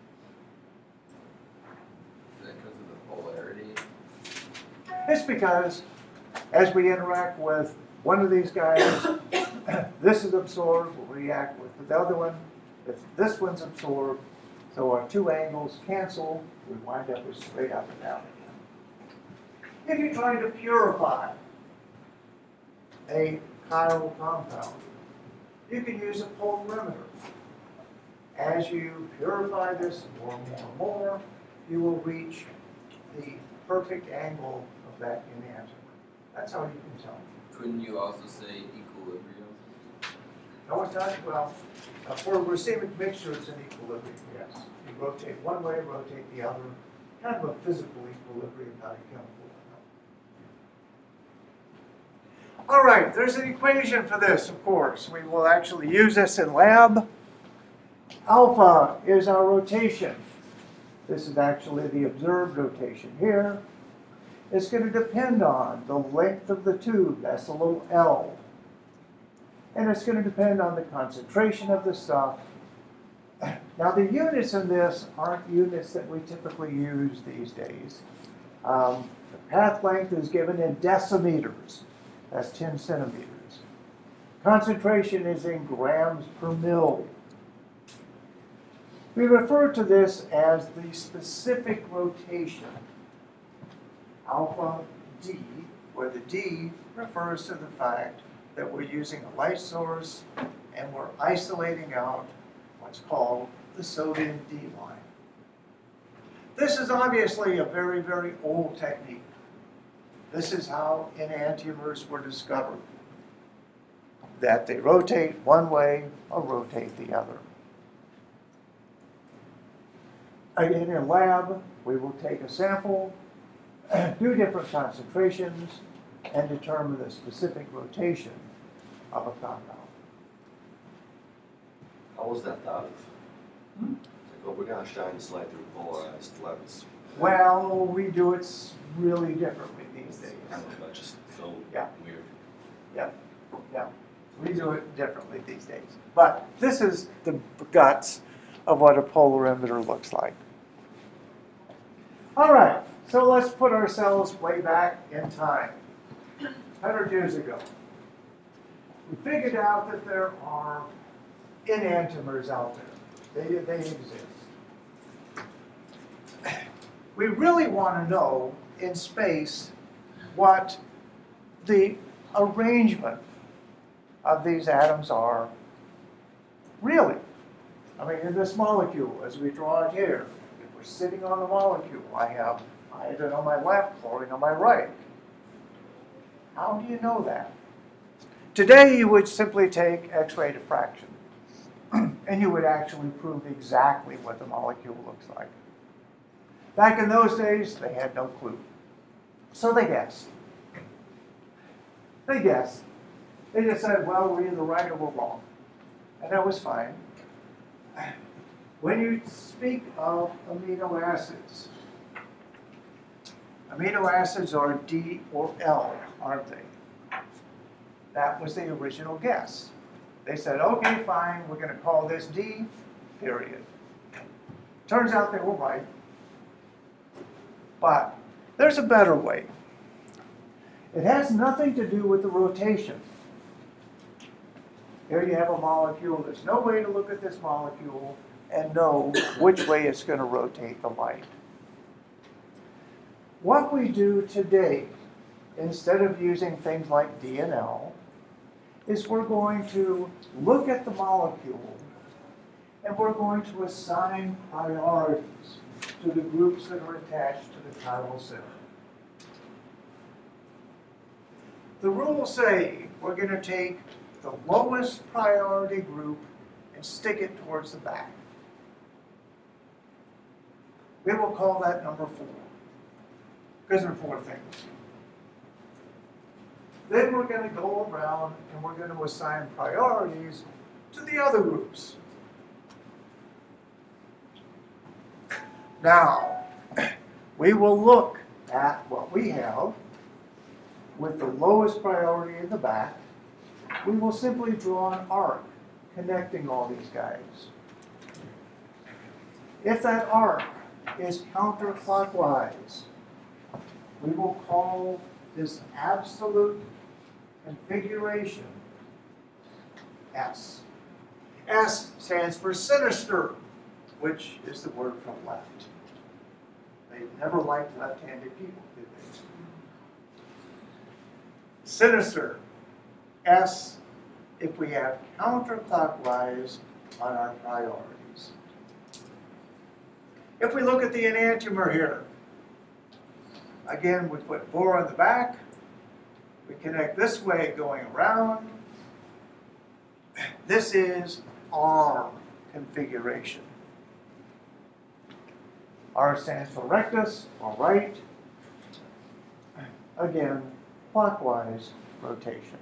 [SPEAKER 2] Is that because of the polarity?
[SPEAKER 1] It's because as we interact with one of these guys, this is absorbed, will react with the other one. If this one's absorbed, so our two angles cancel, we wind up with straight up and down again. If you're trying to purify a chiral compound, you can use a polarimeter. As you purify this more and more and more, you will reach the perfect angle of that enantiomer. That's how you can tell.
[SPEAKER 2] Couldn't you also say equilibrium?
[SPEAKER 1] No, it's not, well, uh, for a racemic mixture, it's an equilibrium, yes. You rotate one way, rotate the other, kind of a physical equilibrium, not a chemical one. All right, there's an equation for this, of course. We will actually use this in lab. Alpha is our rotation. This is actually the observed rotation here. It's going to depend on the length of the tube, that's the little L. And it's going to depend on the concentration of the stuff. Now the units in this aren't units that we typically use these days. Um, the path length is given in decimeters. That's ten centimeters. Concentration is in grams per mil. We refer to this as the specific rotation. Alpha D, where the D refers to the fact that we're using a light source and we're isolating out what's called the sodium D line. This is obviously a very, very old technique. This is how enantiomers were discovered, that they rotate one way or rotate the other. In a lab, we will take a sample, do different concentrations, and determine the specific rotation of a compound.
[SPEAKER 4] how was that thought of? It's like, oh, we're gonna shine this light through polarized lens.
[SPEAKER 1] Well, we do it really differently these days.
[SPEAKER 4] I don't know, but just so
[SPEAKER 1] Yeah.
[SPEAKER 4] weird.
[SPEAKER 1] Yeah, yeah. We do it differently these days. But this is the guts of what a polarimeter looks like. All right, so let's put ourselves way back in time, one hundred years ago. We figured out that there are enantiomers out there. They, they exist. We really want to know in space what the arrangement of these atoms are really. I mean, in this molecule, as we draw it here, if we're sitting on the molecule, I have iodine on my left, chlorine on my right. How do you know that? Today, you would simply take X-ray diffraction, and you would actually prove exactly what the molecule looks like. Back in those days, they had no clue. So they guessed. They guessed. They just said, well, we're either right or we're wrong. And that was fine. When you speak of amino acids, amino acids are D or L, aren't they? That was the original guess. They said, okay, fine, we're going to call this D, period. Turns out they were right. But there's a better way. It has nothing to do with the rotation. Here you have a molecule. There's no way to look at this molecule and know which way it's going to rotate the light. What we do today, instead of using things like D and L, is we're going to look at the molecule and we're going to assign priorities to the groups that are attached to the chiral center. The rules say we're going to take the lowest priority group and stick it towards the back. We will call that number four, because there are four things. Then we're going to go around and we're going to assign priorities to the other groups. Now, we will look at what we have with the lowest priority in the back. We will simply draw an arc connecting all these guys. If that arc is counterclockwise, we will call this absolute configuration S. S stands for sinister, which is the word for left. They never liked left-handed people, did they? Sinister. S if we have counterclockwise on our priorities. If we look at the enantiomer here, again, we put four on the back. We connect this way going around. This is R configuration. R stands for rectus, or right. Again, clockwise rotation.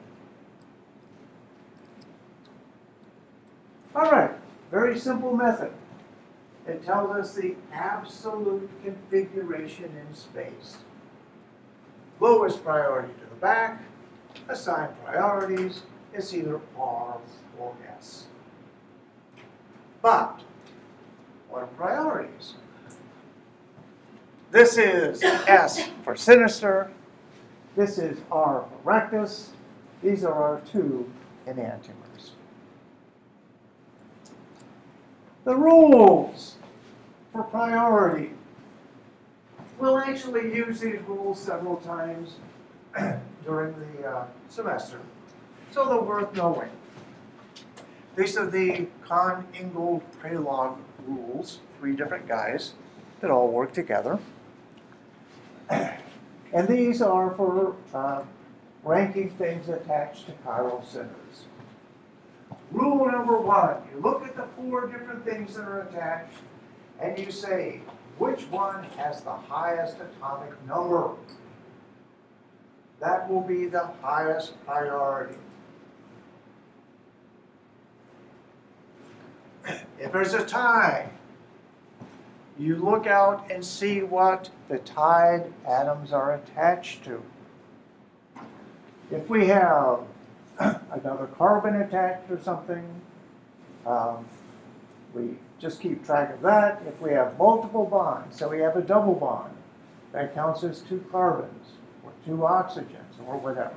[SPEAKER 1] All right, very simple method. It tells us the absolute configuration in space. Lowest priority to the back, assign priorities, it's either R or S. But, what are priorities? This is S for sinister, this is R for rectus, these are our two enantiomers. The rules for priority. We'll actually use these rules several times during the uh, semester, so they're worth knowing. These are the Kahn-Ingold-Prelog rules, three different guys that all work together. And these are for uh, ranking things attached to chiral centers. Rule number one, you look at the four different things that are attached and you say, which one has the highest atomic number? That will be the highest priority. If there's a tie, you look out and see what the tied atoms are attached to. If we have another carbon attached or something, um, we just keep track of that. If we have multiple bonds, so we have a double bond, that counts as two carbons or two oxygens or whatever.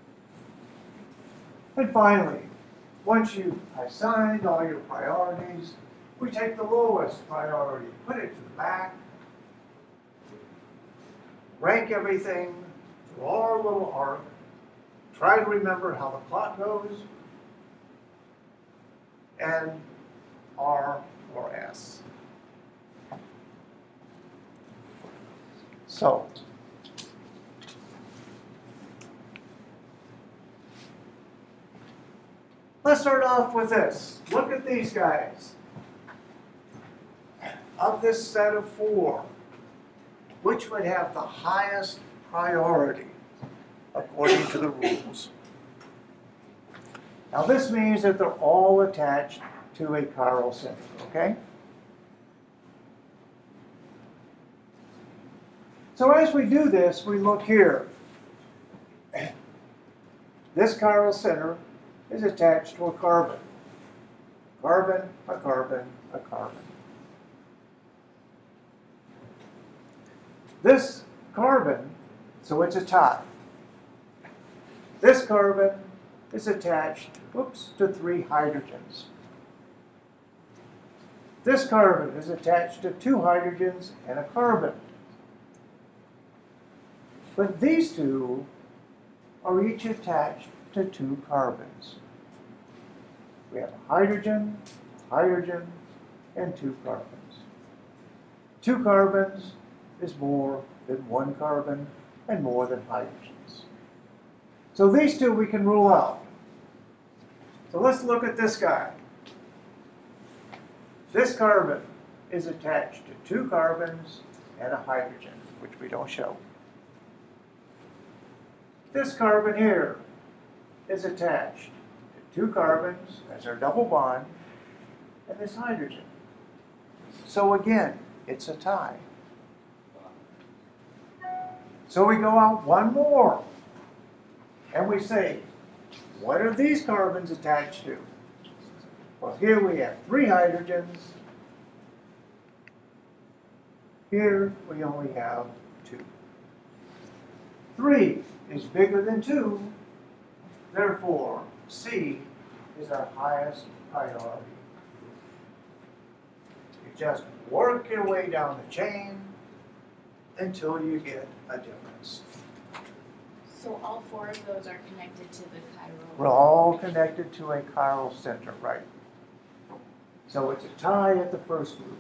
[SPEAKER 1] And finally, once you've assigned all your priorities, we take the lowest priority, put it to the back. rank everything, draw our little arc, try to remember how the clock goes, and R or S. So, let's start off with this. Look at these guys. Of this set of four, which would have the highest priority according to the rules? Now this means that they're all attached to a chiral center, okay? So as we do this, we look here. This chiral center is attached to a carbon. Carbon, a carbon, a carbon. This carbon, so it's a tie. This carbon is attached, oops, to three hydrogens. This carbon is attached to two hydrogens and a carbon. But these two are each attached to two carbons. We have a hydrogen, hydrogen, and two carbons. Two carbons is more than one carbon and more than hydrogens. So these two we can rule out. So let's look at this guy. This carbon is attached to two carbons and a hydrogen, which we don't show. This carbon here is attached to two carbons, as our double bond, and this hydrogen. So again, it's a tie. So we go out one more, and we say, what are these carbons attached to? Well, here we have three hydrogens. Here we only have two. Three is bigger than two, therefore C is our highest priority. You just work your way down the chain until you get a difference.
[SPEAKER 3] So all four of those are connected to the chiral.
[SPEAKER 1] We're all connected to a chiral center, right? So it's a tie at the first group.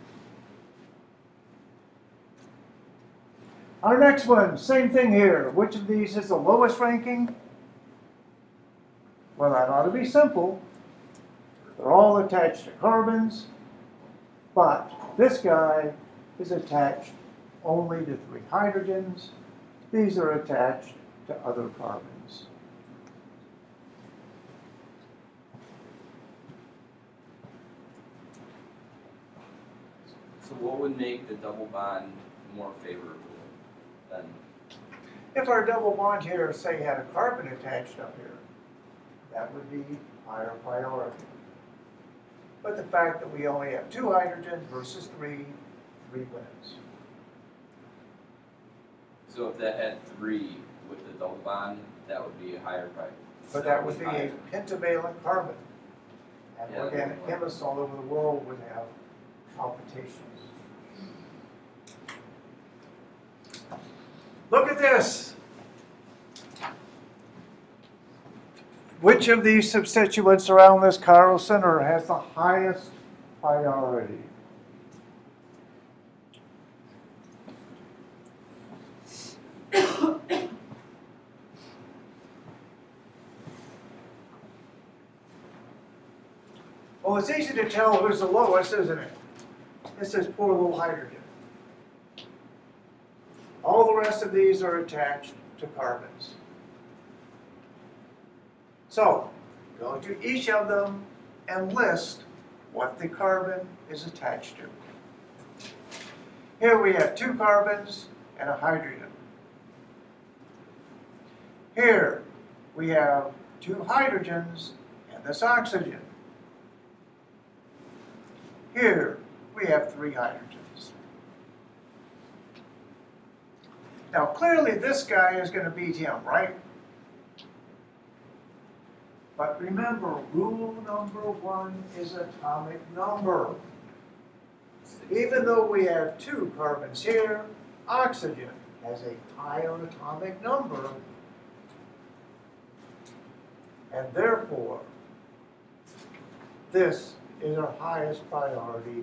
[SPEAKER 1] Our next one, same thing here. Which of these is the lowest ranking? Well, that ought to be simple. They're all attached to carbons, but this guy is attached only to three hydrogens. These are attached to other carbons.
[SPEAKER 2] So what would make the double bond more favorable than?
[SPEAKER 1] If our double bond here, say, had a carbon attached up here, that would be higher priority. But the fact that we only have two hydrogens versus three, three wins.
[SPEAKER 2] So if that had three with the double bond, that would be a higher price.
[SPEAKER 1] But that would be a
[SPEAKER 2] higher.
[SPEAKER 1] pentavalent carbon. And
[SPEAKER 2] Yeah,
[SPEAKER 1] organic
[SPEAKER 2] that would
[SPEAKER 1] chemists all over the world would have palpitations. Look at this. Which of these substituents around this chiral center has the highest priority? Well, it's easy to tell who's the lowest, isn't it? This is poor little hydrogen. All the rest of these are attached to carbons. So, go to each of them and list what the carbon is attached to. Here we have two carbons and a hydrogen. Here we have two hydrogens and this oxygen. Here we have three hydrogens. Now clearly this guy is going to beat him, right? But remember, rule number one is atomic number. Even though we have two carbons here, oxygen, has a higher atomic number, and therefore, this is our highest priority.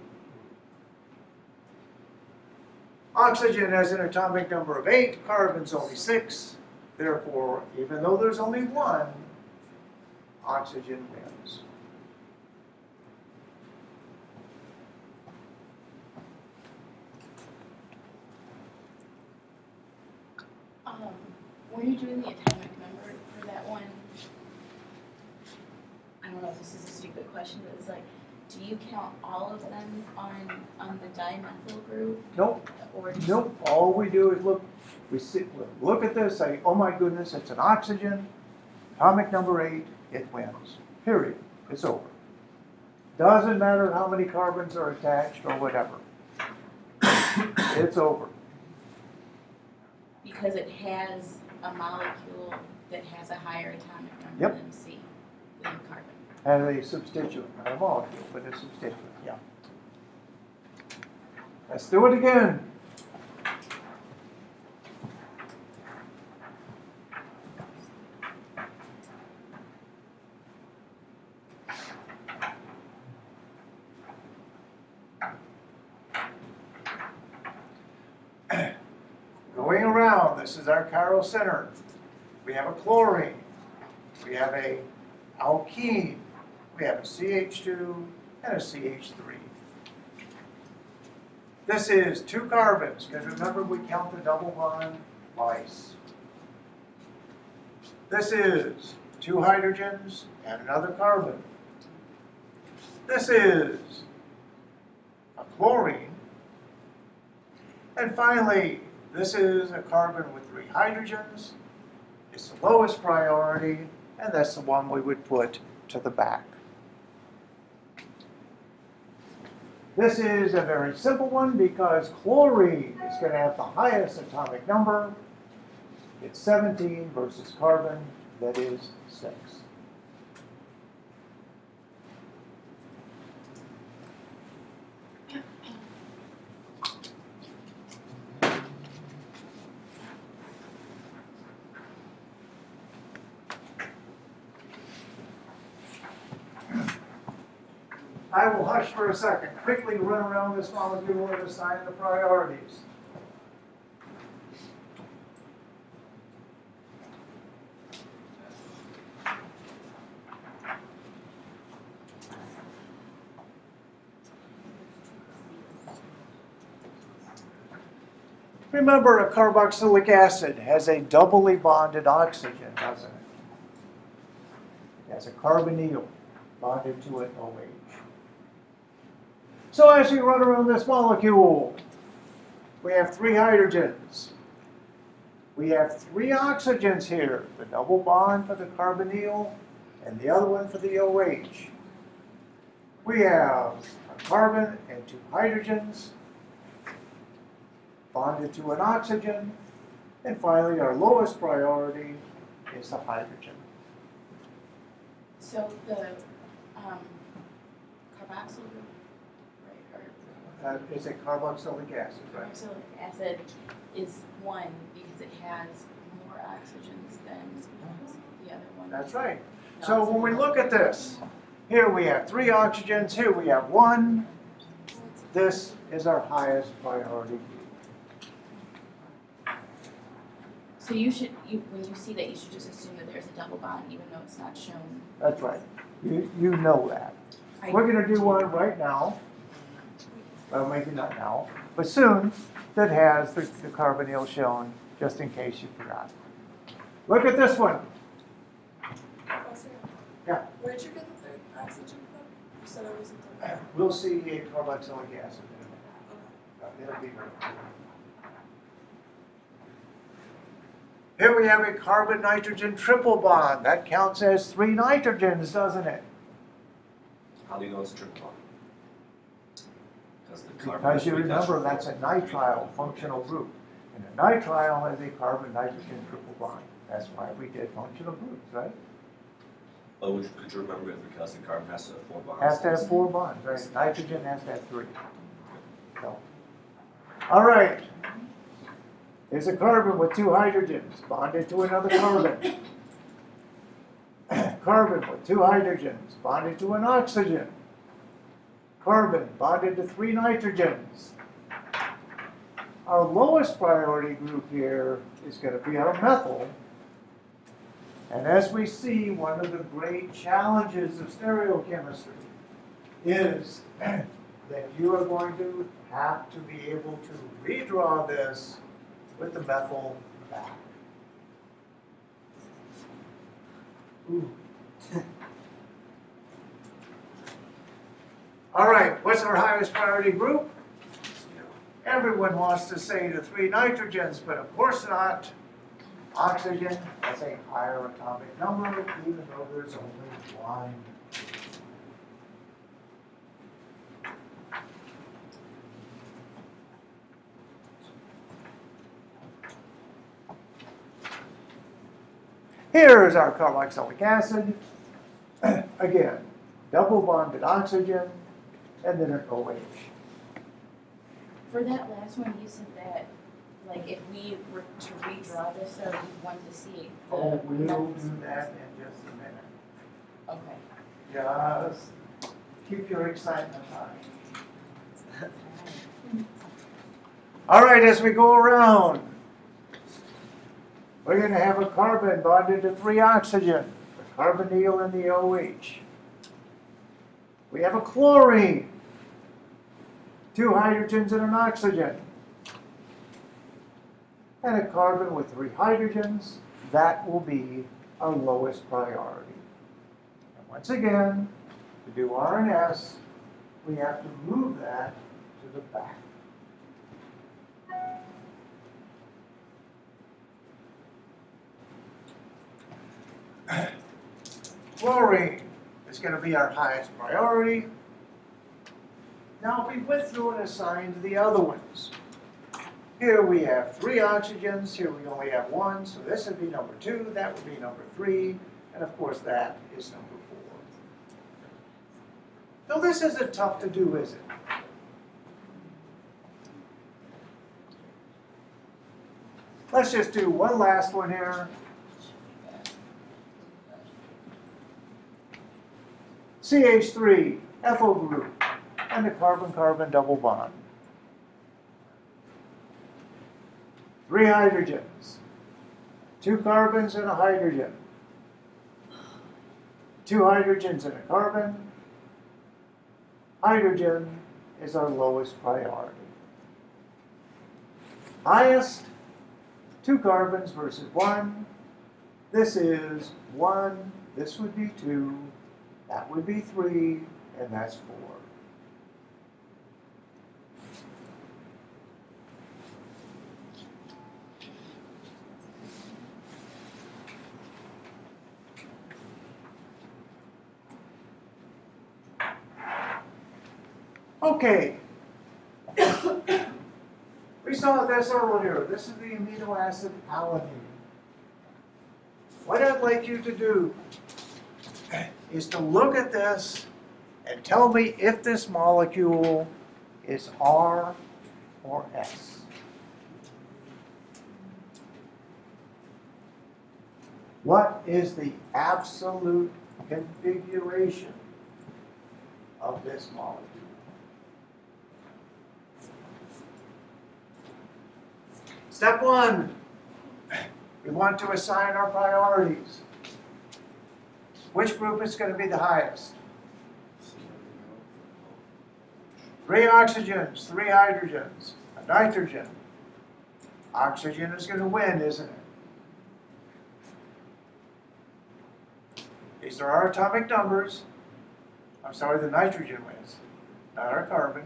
[SPEAKER 1] Oxygen has an atomic number of eight, carbon's only six. Therefore, even though there's only one, oxygen wins.
[SPEAKER 3] Um, when you're doing the atomic number for that one, I don't know if this is a stupid question, but it's like, do you count all of them on on the dimethyl group?
[SPEAKER 1] Nope.
[SPEAKER 3] Or just,
[SPEAKER 1] Nope. All we do is look. We sit, look at this. Say, oh my goodness, it's an oxygen. Atomic number eight. It wins. Period. It's over. Doesn't matter how many carbons are attached or whatever. It's over.
[SPEAKER 3] because it has a molecule that has a higher atomic number
[SPEAKER 1] Yep.
[SPEAKER 3] than C, than carbon.
[SPEAKER 1] And a substituent, not a molecule, but a substituent, yeah. Let's do it again. Going around, this is our chiral center. We have a chlorine. We have a alkene. We have a C H two and a C H three. This is two carbons, because remember we count the double bond twice. This is two hydrogens and another carbon. This is a chlorine. And finally, this is a carbon with three hydrogens. It's the lowest priority, and that's the one we would put to the back. This is a very simple one because chlorine is going to have the highest atomic number. It's seventeen versus carbon, that is six. I will hush for a second, quickly run around this molecule and assign the priorities. Remember, a carboxylic acid has a doubly bonded oxygen, doesn't it? It has a carbonyl bonded to an O H. So as we run around this molecule, we have three hydrogens. We have three oxygens here, the double bond for the carbonyl and the other one for the O H. We have a carbon and two hydrogens bonded to an oxygen. And finally, our lowest priority is the hydrogen.
[SPEAKER 3] So the um, carboxyl group,
[SPEAKER 1] That is a carboxylic acid, right?
[SPEAKER 3] carboxylic acid is one because it has more oxygens than the other one.
[SPEAKER 1] That's right. So when we look at this, here we have three oxygens, here we have one. This is our highest priority group.
[SPEAKER 3] So you should, you, when you see that, you should just assume that there's a double bond, even though it's not shown.
[SPEAKER 1] That's right. You, you know that.
[SPEAKER 3] I-
[SPEAKER 1] We're going to do one right now. Well, maybe not now, but soon, that has the, the carbonyl shown, just in case you forgot. Look at this one.
[SPEAKER 6] Professor?
[SPEAKER 1] Yeah.
[SPEAKER 6] Where'd you get the third oxygen from? You said it was a third.
[SPEAKER 1] We'll see a carboxylic acid in a minute. It'll be very clear. Here we have a carbon-nitrogen triple bond. That counts as three nitrogens, doesn't it?
[SPEAKER 4] How do you know it's a triple bond? Because the carbon
[SPEAKER 1] Because
[SPEAKER 4] is
[SPEAKER 1] you
[SPEAKER 4] three
[SPEAKER 1] remember
[SPEAKER 4] nitrogen.
[SPEAKER 1] that's a nitrile functional group. And a nitrile has a carbon-nitrogen triple bond. That's why we did functional groups, right?
[SPEAKER 4] Oh, would you, could you remember it because the carbon has to have four bonds?
[SPEAKER 1] Has to have four bonds, right? Nitrogen has to have three. So, all right. Here's a carbon with two hydrogens bonded to another carbon. Carbon with two hydrogens bonded to an oxygen. Carbon bonded to three nitrogens. Our lowest priority group here is going to be our methyl. And as we see, one of the great challenges of stereochemistry is that you are going to have to be able to redraw this with the methyl back. Ooh. All right, what's our highest priority group? Everyone wants to say the three nitrogens, but of course not. Oxygen has a higher atomic number, even though there's only one. Here is our carboxylic acid. Again, double bonded oxygen, and then an O H.
[SPEAKER 3] For that last one, you said that, like, if we were to redraw this, though, we want to see the
[SPEAKER 1] Oh, we'll
[SPEAKER 3] methyl
[SPEAKER 1] do
[SPEAKER 3] group.
[SPEAKER 1] that in just a minute.
[SPEAKER 3] Okay.
[SPEAKER 1] Just keep your excitement high. All right, as we go around, we're going to have a carbon bonded to three oxygen, the carbonyl and the O H. We have a chlorine, two hydrogens and an oxygen. And a carbon with three hydrogens, that will be our lowest priority. And once again, to do R and S, we have to move that to the back. Chlorine is going to be our highest priority. Now we went through and assigned the other ones. Here we have three oxygens, here we only have one, so this would be number two, that would be number three, and of course that is number four. Now this isn't tough to do, is it? Let's just do one last one here. C H three, ethyl group, and the carbon-carbon double bond. Three hydrogens, two carbons and a hydrogen, two hydrogens and a carbon. Hydrogen is our lowest priority. Highest, two carbons versus one. This is one, this would be two, that would be three, and that's four. Okay. We saw this earlier. This is the amino acid alanine. What I'd like you to do is to look at this and tell me if this molecule is R or S. What is the absolute configuration of this molecule? Step one, we want to assign our priorities. Which group is going to be the highest? Three oxygens, three hydrogens, a nitrogen. Oxygen is going to win, isn't it? These are our atomic numbers. I'm sorry, the nitrogen wins, not our carbon.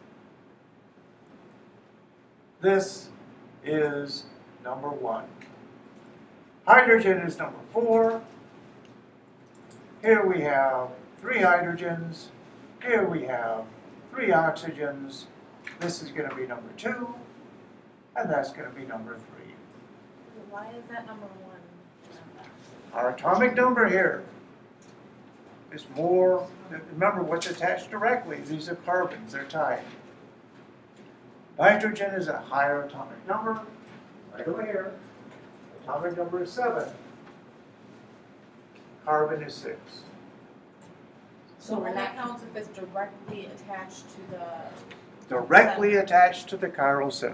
[SPEAKER 1] This is number one. Hydrogen is number four. Here we have three hydrogens. Here we have three oxygens. This is going to be number two. And that's going to be number three.
[SPEAKER 3] Why is that number one?
[SPEAKER 1] Our atomic number here is more, remember what's attached directly. These are carbons, they're tied. Nitrogen is a higher atomic number. right over here. Atomic number is seven. Carbon is six.
[SPEAKER 3] So
[SPEAKER 6] So
[SPEAKER 3] we're
[SPEAKER 6] only
[SPEAKER 3] not,
[SPEAKER 6] counts if it's directly attached to the,
[SPEAKER 1] Directly attached to the chiral center.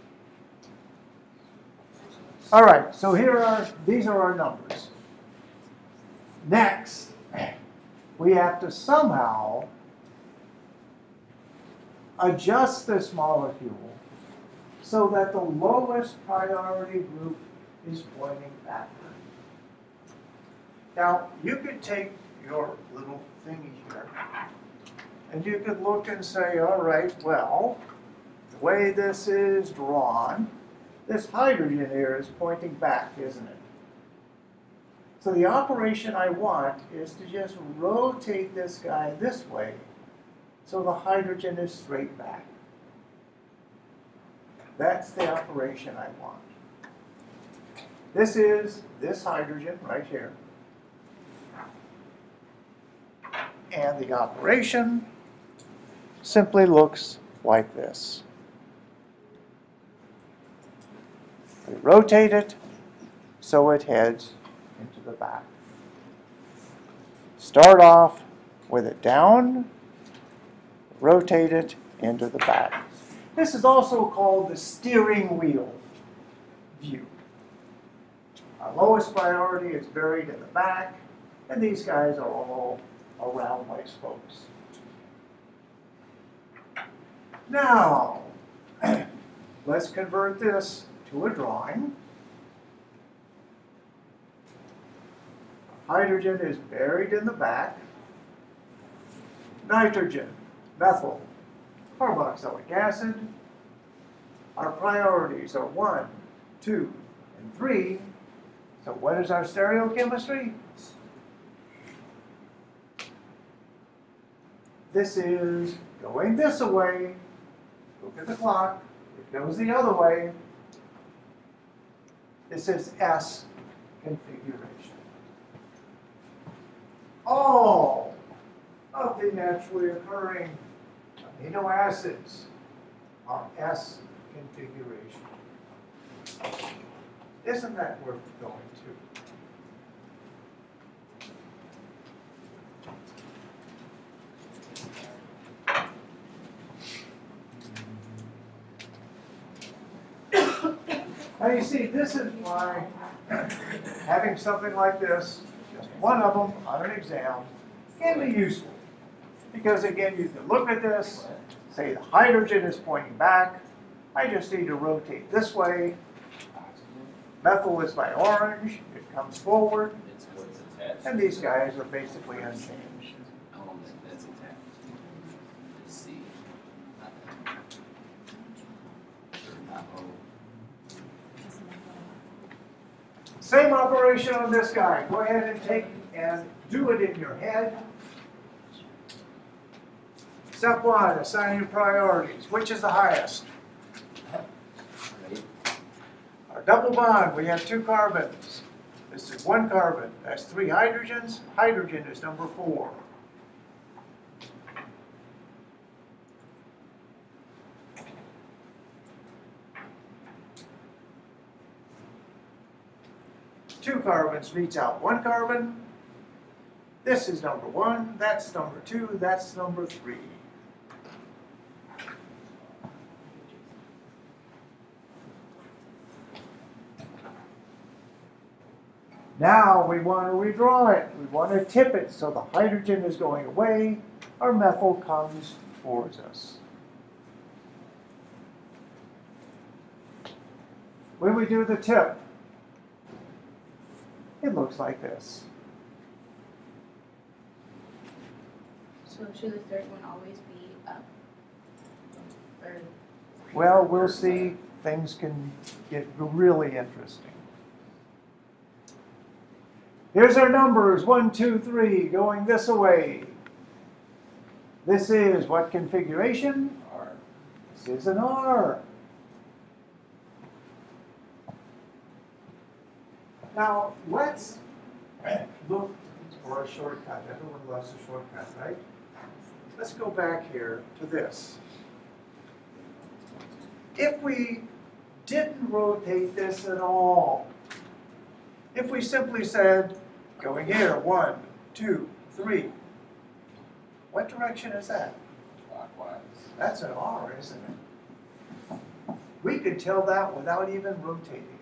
[SPEAKER 1] All right, so here are, these are our numbers. Next, we have to somehow adjust this molecule so that the lowest priority group is pointing backward. Now, you could take your little thingy here, and you could look and say, all right, well, the way this is drawn, this hydrogen here is pointing back, isn't it? So the operation I want is to just rotate this guy this way so the hydrogen is straight back. That's the operation I want. This is this hydrogen right here. And the operation simply looks like this. We rotate it so it heads into the back. Start off with it down, rotate it into the back. This is also called the steering wheel view. Our lowest priority is buried in the back, and these guys are all around like spokes. Now, let's convert this to a drawing. Hydrogen is buried in the back. Nitrogen, methyl, carboxylic acid. Our priorities are one, two, and three. So what is our stereochemistry? This is going this way. Look at the clock. It goes the other way. This is S configuration. All of the naturally occurring amino acids are S configuration. Isn't that worth going to? Now you see, this is why having something like this, just one of them on an exam, can be useful. Because again, you can look at this, say the hydrogen is pointing back, I just need to rotate this way. Methyl is my orange, it comes forward,
[SPEAKER 2] It's what's attached.
[SPEAKER 1] and these guys are basically unchanged.
[SPEAKER 2] Element that's attached. Is C. Not that. Or not O.
[SPEAKER 1] Same operation on this guy. Go ahead and take and do it in your head. Step one, assign your priorities. Which is the highest?
[SPEAKER 2] Right?
[SPEAKER 1] Our double bond, we have two carbons. This is one carbon. That's three hydrogens. Hydrogen is number four. Two carbons beats out one carbon. This is number one, that's number two, that's number three. Now we want to redraw it. We want to tip it so the hydrogen is going away. Our methyl comes towards us. When we do the tip, it looks like this.
[SPEAKER 3] so should the third one always be up? Or
[SPEAKER 1] Well, we'll see. Things can get really interesting. Here's our numbers, one, two, three, going this way. This is what configuration?
[SPEAKER 2] R.
[SPEAKER 1] This is an R. Now, let's look for a shortcut. Everyone loves a shortcut, right? Let's go back here to this. If we didn't rotate this at all. If we simply said, going here, one, two, three, what direction is that?
[SPEAKER 2] Clockwise.
[SPEAKER 1] That's an R, isn't it? We could tell that without even rotating it.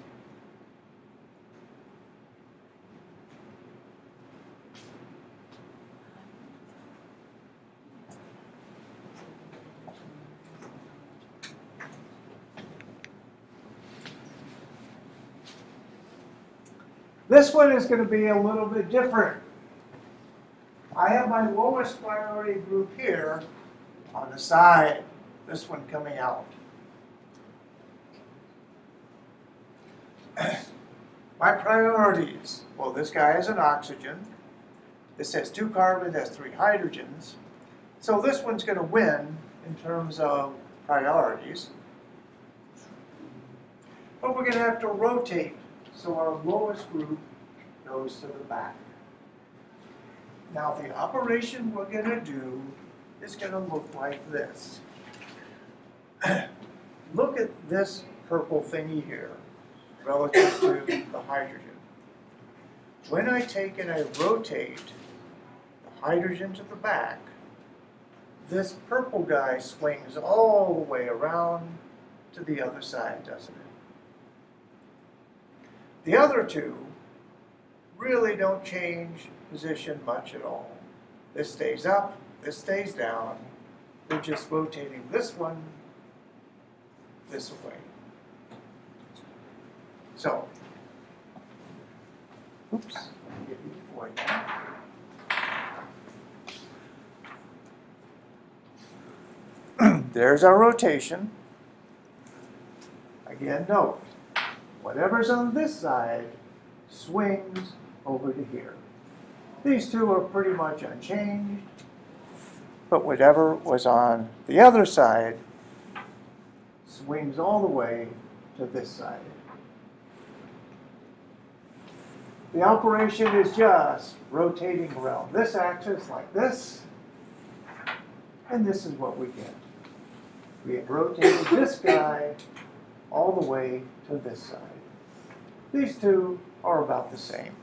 [SPEAKER 1] This one is going to be a little bit different. I have my lowest priority group here on the side, this one coming out. My priorities, well, this guy has an oxygen. This has two carbons, has three hydrogens. So this one's going to win in terms of priorities. But we're going to have to rotate. So our lowest group goes to the back. Now the operation we're going to do is going to look like this. Look at this purple thingy here relative to the hydrogen. When I take and I rotate the hydrogen to the back, this purple guy swings all the way around to the other side, doesn't it? The other two really don't change position much at all. This stays up, this stays down. They're just rotating this one this way. So, oops, give you the point. There's our rotation. Again, note, whatever's on this side swings over to here. These two are pretty much unchanged, but whatever was on the other side swings all the way to this side. The operation is just rotating around this axis like this, and this is what we get. We have rotated this guy all the way to this side. These two are about the same.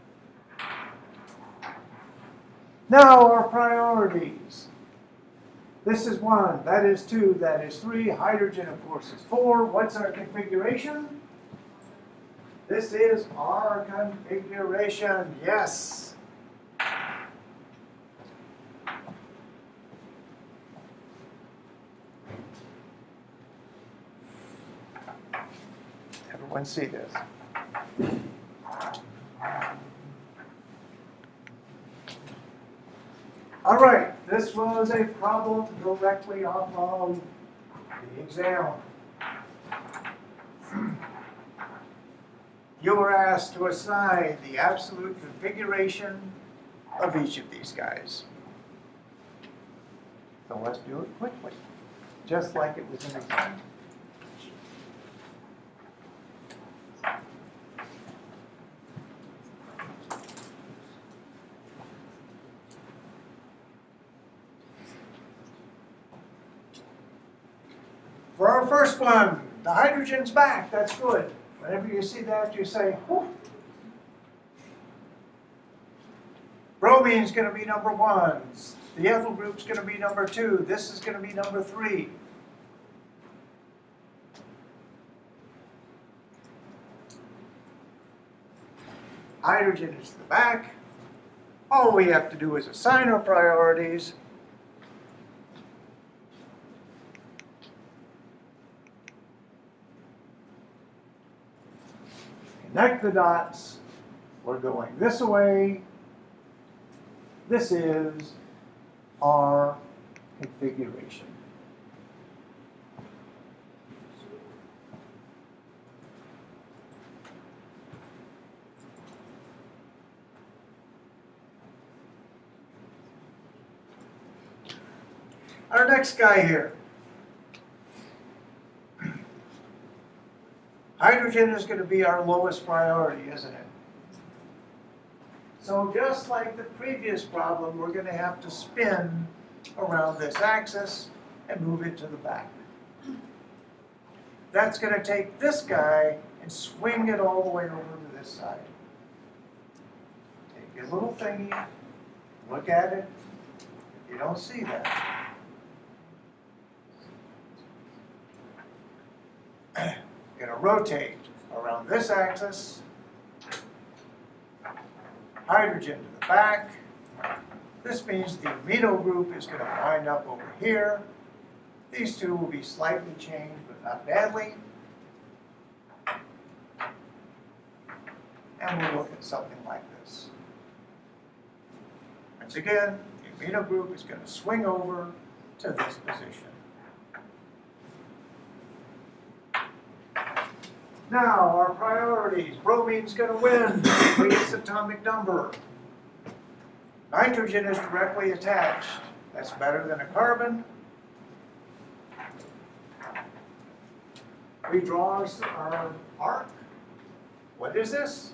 [SPEAKER 1] Now our priorities. This is one, that is two, that is three. Hydrogen, of course, is four. What's our configuration? This is our configuration, yes. Everyone see this? All right, this was a problem directly off of the exam. You were asked to assign the absolute configuration of each of these guys. So let's do it quickly, just like it was an exam. For our first one, the hydrogen's back, that's good. Whenever you see that, you say, whew. Bromine's going to be number one. The ethyl group's going to be number two. This is going to be number three. Hydrogen is the back. All we have to do is assign our priorities. Connect the dots. We're going this way. This is our configuration. Our next guy here. Hydrogen is going to be our lowest priority, isn't it? So just like the previous problem, we're going to have to spin around this axis and move it to the back. that's going to take this guy and swing it all the way over to this side. Take your little thingy, look at it. If you don't see that, going to rotate around this axis, hydrogen to the back. This means the amino group is going to wind up over here. These two will be slightly changed, but not badly. And we'll look at something like this. Once again, the amino group is going to swing over to this position. Now, our priorities. Bromine's going to win. Biggest atomic number. Nitrogen is directly attached. That's better than a carbon. We draw our arc. What is this?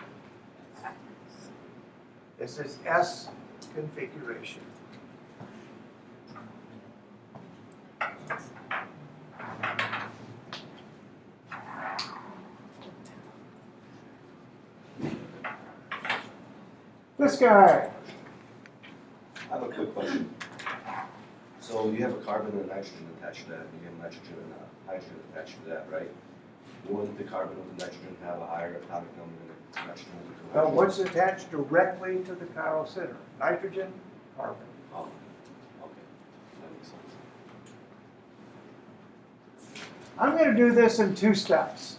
[SPEAKER 1] This is S configuration. This guy.
[SPEAKER 4] I have a quick question. So you have a carbon and a nitrogen attached to that, and you have nitrogen and a hydrogen attached to that, right? Wouldn't the carbon with the nitrogen have a higher atomic number than the nitrogen with the
[SPEAKER 1] Well,
[SPEAKER 4] hydrogen?
[SPEAKER 1] what's attached directly to the chiral center? Nitrogen, carbon.
[SPEAKER 4] Oh, okay. That makes sense.
[SPEAKER 1] I'm going to do this in two steps.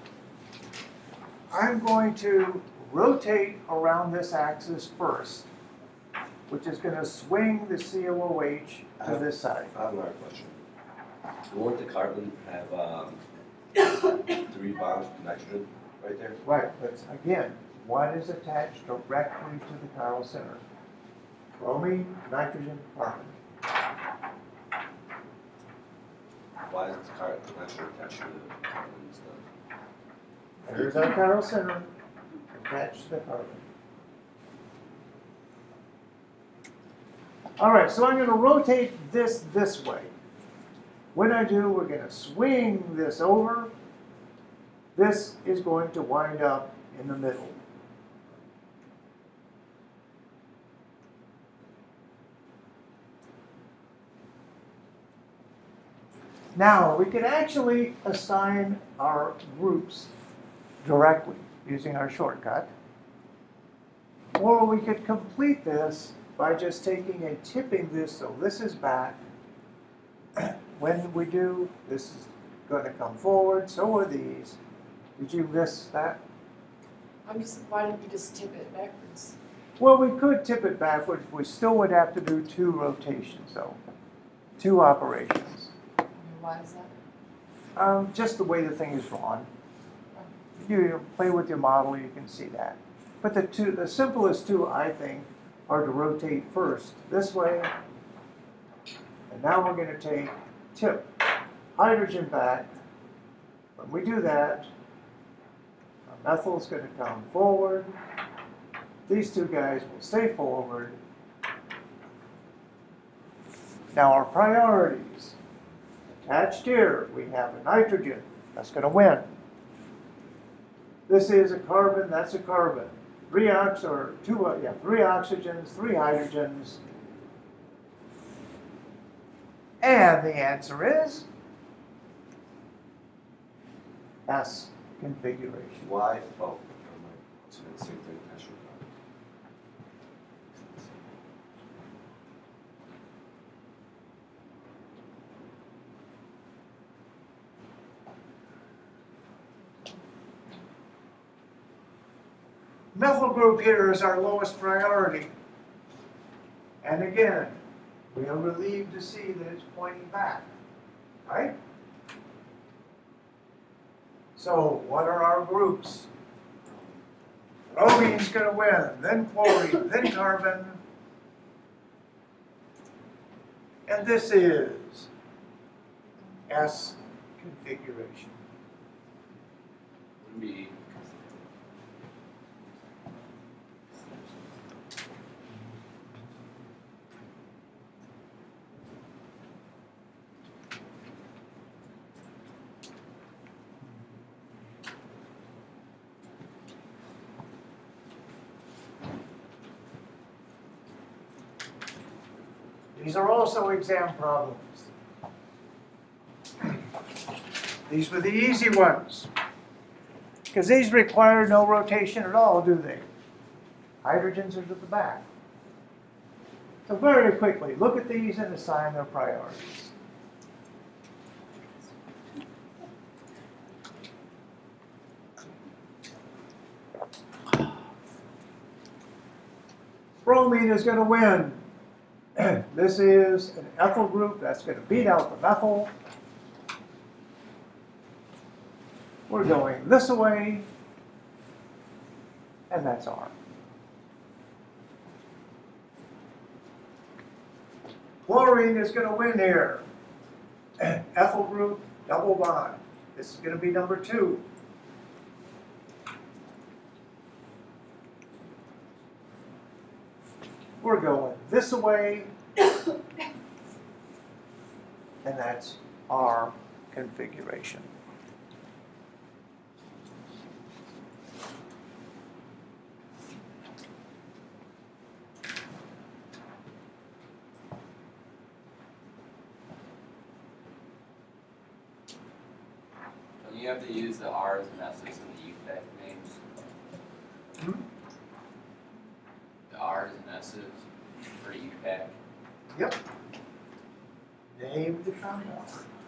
[SPEAKER 1] I'm going to rotate around this axis first, which is going to swing the C O O H to this side.
[SPEAKER 4] I have another question. Won't the carbon have um, three bonds with nitrogen right there?
[SPEAKER 1] Right, but again, one is attached directly to the chiral center. Bromine, nitrogen, carbon.
[SPEAKER 4] Why is the carbon nitrogen attached to the carbon instead?
[SPEAKER 1] Here's our chiral center attached to the carbon. All right, so I'm going to rotate this this way. When I do, we're going to swing this over. This is going to wind up in the middle. Now, we can actually assign our groups directly using our shortcut. Or we could complete this by just taking and tipping this so this is back. When we do, this is going to come forward, so are these. Did you miss that?
[SPEAKER 5] I'm just, why didn't you just tip it backwards?
[SPEAKER 1] Well, we could tip it backwards. We still would have to do two rotations, though. Two operations.
[SPEAKER 5] I mean, why is that?
[SPEAKER 1] Um, just the way the thing is drawn. You play with your model, you can see that. But the two, the simplest two, I think, are to rotate first this way. And now we're going to take, tip hydrogen back. When we do that, our methyl is going to come forward. These two guys will stay forward. Now our priorities. Attached here, we have a nitrogen. That's going to win. This is a carbon, that's a carbon. Three ox or two, uh, yeah, three oxygens, three hydrogens. And the answer is S configuration.
[SPEAKER 4] Why? Oh, never mind. It's the same thing. I should have
[SPEAKER 1] Methyl group here is our lowest priority. And again, we are relieved to see that it's pointing back, right? So what are our groups? Bromine's going to win, then chlorine, then carbon. And this is S configuration.
[SPEAKER 2] Would be
[SPEAKER 1] These are also exam problems. These were the easy ones, because these require no rotation at all, do they? Hydrogens are to the back. So very quickly, look at these and assign their priorities. Bromine is going to win. This is an ethyl group that's going to beat out the methyl. We're going this way, and that's R. Chlorine is going to win here. Ethyl group, double bond. This is going to be number two. We're going this way, and that's our configuration.
[SPEAKER 2] Don't you have to use the R's and S's in the U PAC names?
[SPEAKER 1] Hmm?
[SPEAKER 2] The R's and S's for U PAC.
[SPEAKER 1] Yep. Name the compound.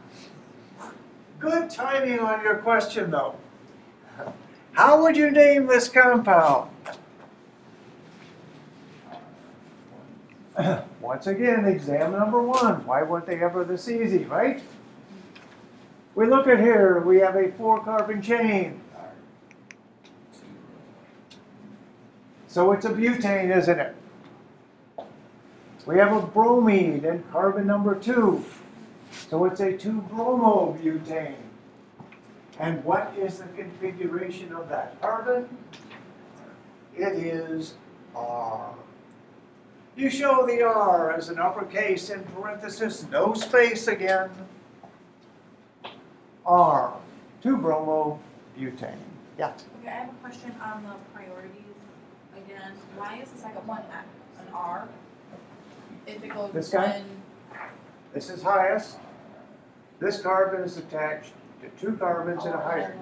[SPEAKER 1] Good timing on your question, though. How would you name this compound? Once again, exam number one. Why weren't they ever this easy, right? We look at here, we have a four carbon chain. So it's a butane, isn't it? We have a bromine in carbon number two. So it's a two bromobutane. And what is the configuration of that carbon? It is R. You show the R as an uppercase in parenthesis, no space again. R, two bromobutane. Yeah.
[SPEAKER 3] Okay, I have a question on the priorities again. Why is the second one an R? If it goes
[SPEAKER 1] This guy?
[SPEAKER 3] one,
[SPEAKER 1] This is highest. This carbon is attached to two carbons and a hydrogen.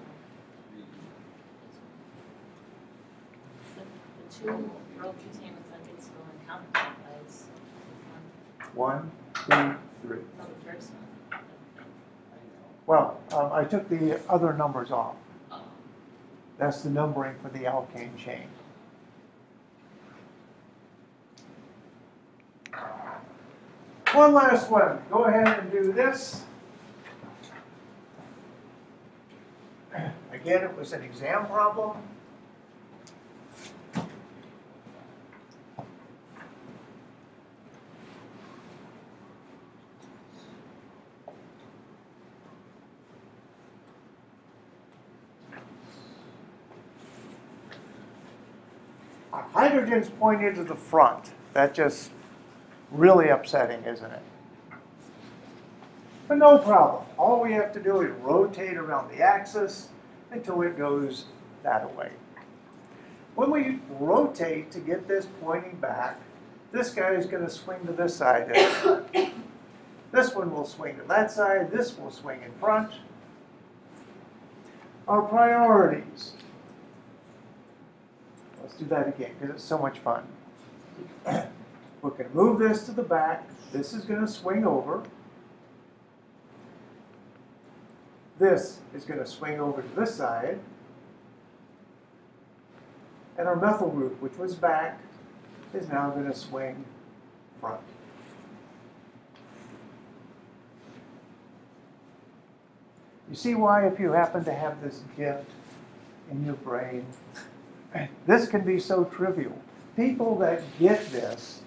[SPEAKER 7] The two rotating subjects will encounter as
[SPEAKER 1] One, two, three.
[SPEAKER 7] no, the first one.
[SPEAKER 1] Well, um, I took the other numbers off.
[SPEAKER 7] Oh.
[SPEAKER 1] That's the numbering for the alkane chain. One last one. Go ahead and do this. Again, it was an exam problem. Our hydrogen's pointed to the front. That's just really upsetting, isn't it? But no problem. All we have to do is rotate around the axis until it goes that way. When we rotate to get this pointing back, this guy is going to swing to this side. This one will swing to that side. This will swing in front. Our priorities. Let's do that again because it's so much fun. We're going to move this to the back. This is going to swing over. This is going to swing over to this side. And our methyl group, which was back, is now going to swing front. You see why, if you happen to have this gift in your brain, this can be so trivial. People that get this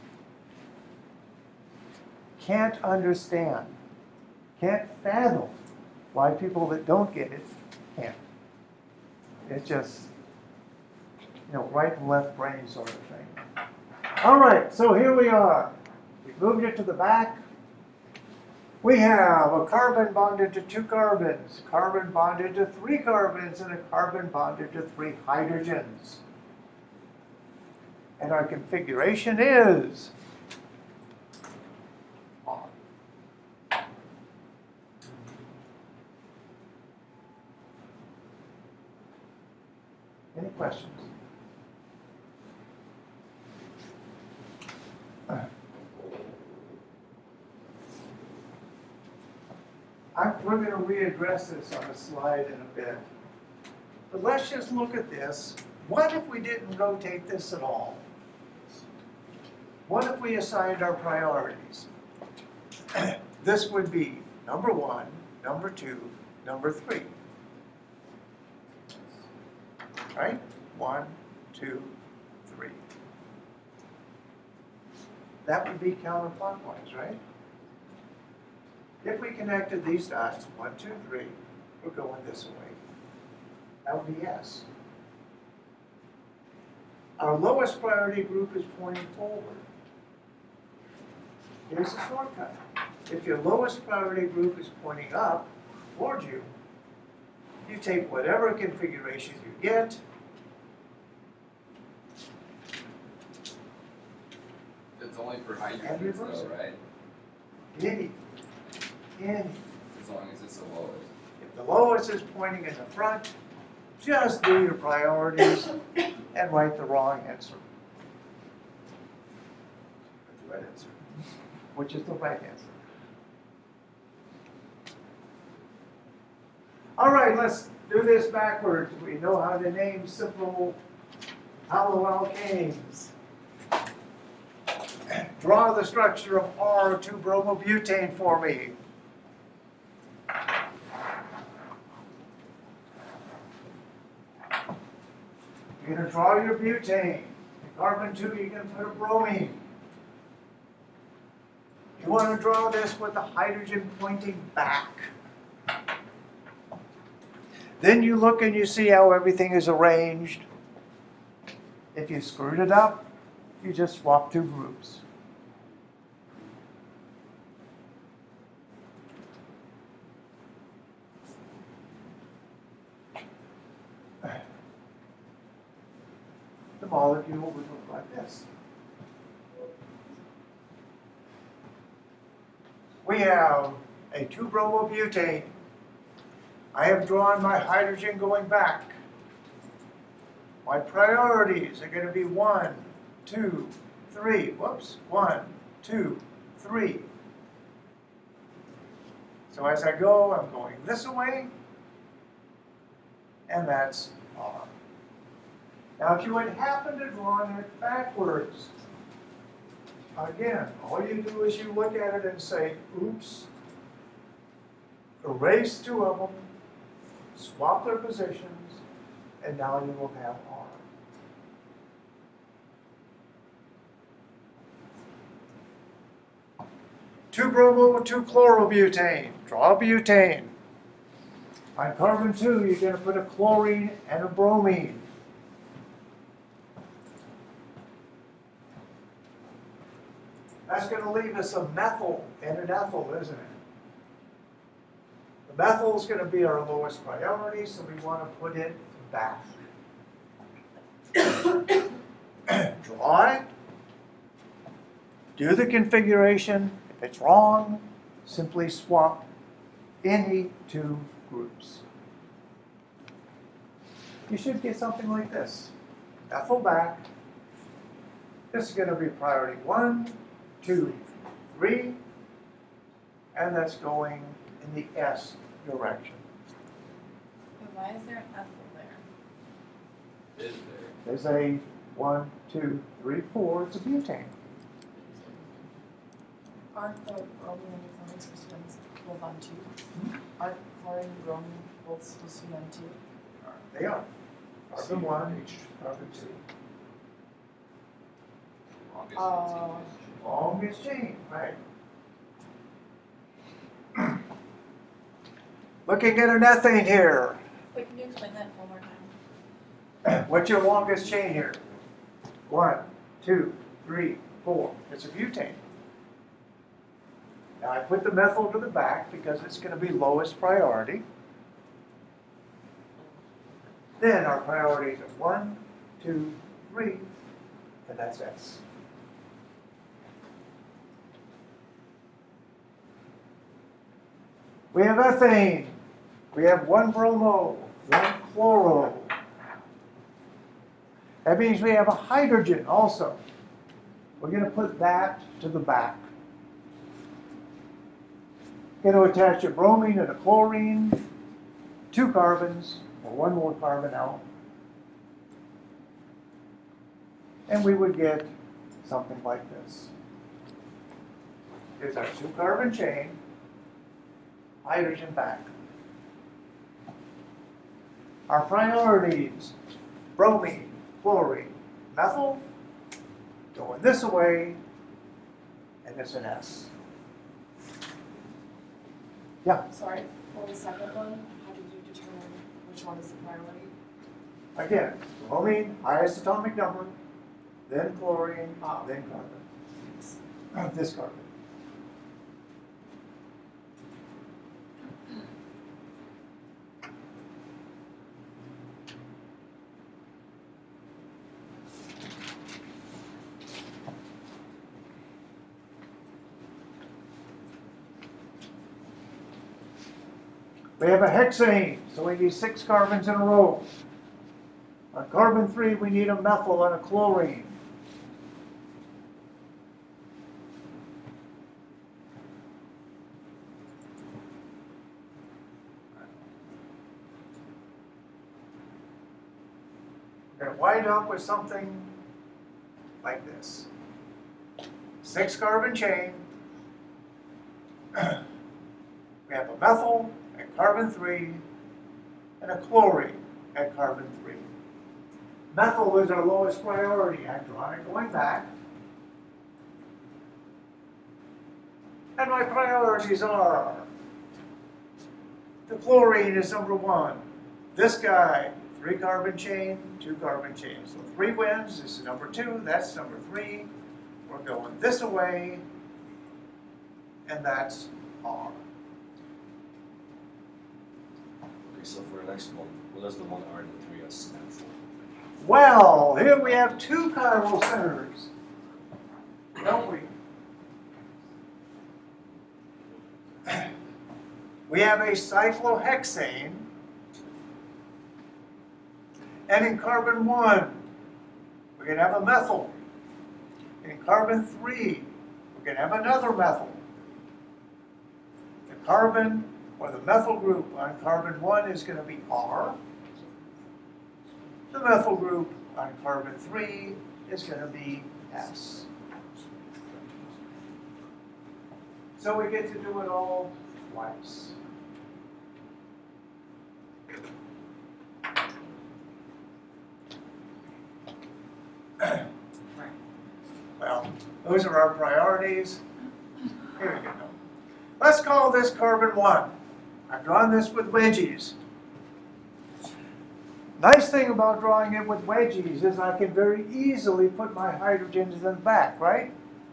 [SPEAKER 1] can't understand, can't fathom why people that don't get it can't. It's just, you know, right and left brain sort of thing. All right, so here we are. We moved it to the back. We have a carbon bonded to two carbons, carbon bonded to three carbons, and a carbon bonded to three hydrogens. And our configuration is Any questions? I, we're going to readdress this on a slide in a bit. But let's just look at this. What if we didn't rotate this at all? What if we assigned our priorities? This would be number one, number two, number three. Right? One, two, three. That would be counterclockwise, right? If we connected these dots, one, two, three, we're going this way. That would be yes. Our lowest priority group is pointing forward. Here's the shortcut. If your lowest priority group is pointing up towards you, you take whatever configuration you get,
[SPEAKER 2] It's only for
[SPEAKER 1] And
[SPEAKER 2] hydrogens
[SPEAKER 1] reverse
[SPEAKER 2] though,
[SPEAKER 1] it.
[SPEAKER 2] right?
[SPEAKER 1] any, any.
[SPEAKER 2] As long as it's the lowest.
[SPEAKER 1] If the lowest is pointing in the front, just do your priorities and write the wrong answer,
[SPEAKER 4] The right answer.
[SPEAKER 1] which is the right answer. All right, let's do this backwards. We know how to name simple haloalkanes. Draw the structure of R two bromobutane for me. You're going to draw your butane. In carbon two, you're going to put a bromine. You want to draw this with the hydrogen pointing back. Then you look and you see how everything is arranged. If you screwed it up, you just swap two groups. The molecule would look like this. We have a two bromobutane. I have drawn my hydrogen going back. My priorities are going to be one, two, three. Whoops, one, two, three. So as I go, I'm going this way, and that's R. Now, if you had happened to draw it backwards, again, all you do is you look at it and say, oops, erase two of them, swap their positions, and now you will have R. Two bromo, two chlorobutane. Draw butane. On carbon two, you're going to put a chlorine and a bromine. That's going to leave us a methyl and an ethyl, isn't it? The methyl is going to be our lowest priority, so we want to put it back. Draw it. Do the configuration. If it's wrong, simply swap any two groups. You should get something like this. Ethyl back. This is going to be priority one, two, three, and that's going in the S direction.
[SPEAKER 3] But why is there an ethyl there?
[SPEAKER 2] Is there?
[SPEAKER 1] There's a one, two, three, four. It's a butane.
[SPEAKER 5] Aren't the bromine and the chlorine supposed to be both on two? Aren't chlorine and bromine both supposed to be on two?
[SPEAKER 1] They are. Carbon one, carbon two.
[SPEAKER 2] Longest
[SPEAKER 5] Oh.
[SPEAKER 1] Longest chain, right? Looking at an ethane here.
[SPEAKER 3] Wait, can you explain that one more time?
[SPEAKER 1] What's your longest chain here? One, two, three, four. It's a butane. Now I put the methyl to the back because it's going to be lowest priority. Then our priorities are one, two, three, and that's S. We have ethane. We have one bromo, one chloro. That means we have a hydrogen also. We're going to put that to the back. Going to attach a bromine and a chlorine, two carbons, or one more carbon out. And we would get something like this. Here's our two carbon chain, hydrogen back. Our priorities, bromine, chlorine, methyl, going this way, and it's an S. Yeah,
[SPEAKER 5] Sorry, for the second one, how did you determine which one is the priority?
[SPEAKER 1] again, bromine, highest atomic number, then chlorine,
[SPEAKER 5] Oh.
[SPEAKER 1] then carbon. Uh, this carbon. We have a hexane, so we need six carbons in a row. On carbon three, we need a methyl and a chlorine. We're going to wind up with something like this. Six carbon chain. We have a methyl at carbon three and a chlorine at carbon three. Methyl is our lowest priority. I'm drawing it going back. And my priorities are, the chlorine is number one. This guy, three carbon chain, two carbon chain. So three wins, this is number two, that's number three. We're going this away, and that's R.
[SPEAKER 4] Okay, so for the next one, what does the one R and the three S stand for?
[SPEAKER 1] Well, here we have two chiral centers, don't we? We have a cyclohexane, and in carbon one, we're going to have a methyl. In carbon three, we're going to have another methyl. The carbon, or the methyl group on carbon one is going to be R. The methyl group on carbon three is going to be S. So we get to do it all twice. Well, those are our priorities. Here we go. Let's call this carbon one. I've drawn this with wedgies. Nice thing about drawing it with wedgies is I can very easily put my hydrogens in the back, right?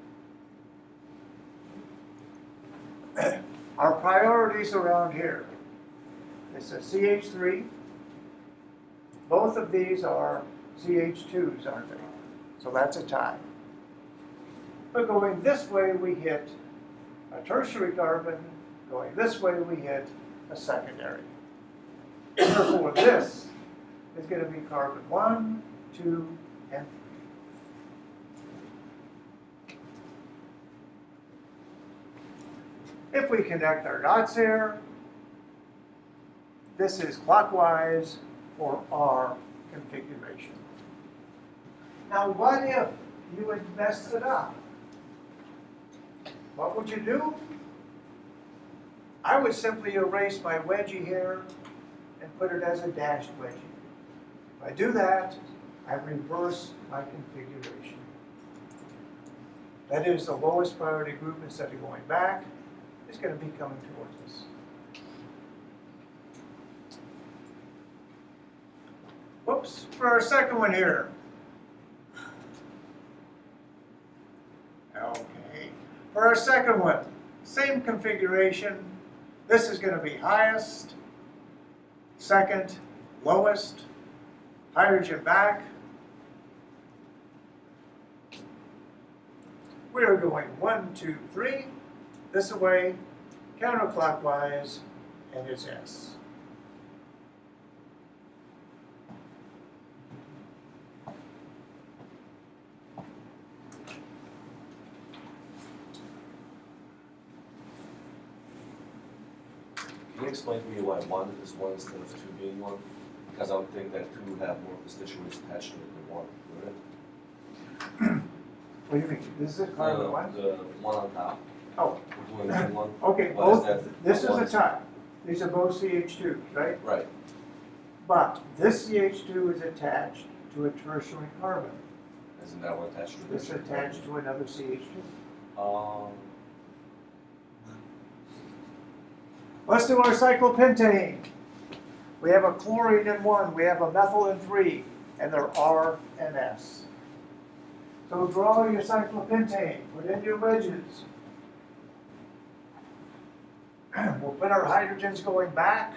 [SPEAKER 1] Our priorities around here. This is C H three. Both of these are C H twos, aren't they? So that's a tie. But going this way, we hit a tertiary carbon. Going this way, we hit a secondary. Therefore, this is going to be carbon one, two, and three. If we connect our dots here, this is clockwise for our configuration. Now, what if you had messed it up? What would you do? I would simply erase my wedgie here and put it as a dashed wedgie. If I do that, I reverse my configuration. That is, the lowest priority group, instead of going back, is going to be coming towards us. Whoops, for our second one here. Okay, for our second one, same configuration. This is going to be highest, second, lowest, hydrogen back. We are going one, two, three, this away, counterclockwise, and it's S.
[SPEAKER 4] Can you explain to me why one is one instead of two being one? Because I would think that two would have more constituents attached to it than one, wouldn't it?
[SPEAKER 1] What do you mean? This is carbon
[SPEAKER 4] The-
[SPEAKER 1] one?
[SPEAKER 4] The one on top.
[SPEAKER 1] Oh.
[SPEAKER 4] We're doing one.
[SPEAKER 1] Okay,
[SPEAKER 4] Why is
[SPEAKER 1] both,
[SPEAKER 4] that
[SPEAKER 1] this is
[SPEAKER 4] one?
[SPEAKER 1] the top. These are both C H twos, right?
[SPEAKER 4] Right.
[SPEAKER 1] But this C H two is attached to a tertiary carbon.
[SPEAKER 4] Isn't that one attached to
[SPEAKER 1] This
[SPEAKER 4] this?
[SPEAKER 1] is attached to another C H two.
[SPEAKER 4] Um,
[SPEAKER 1] Let's do our cyclopentane. We have a chlorine in one, we have a methyl in three, and they're R and S. So draw your cyclopentane, put in your wedges. We'll put our hydrogens going back.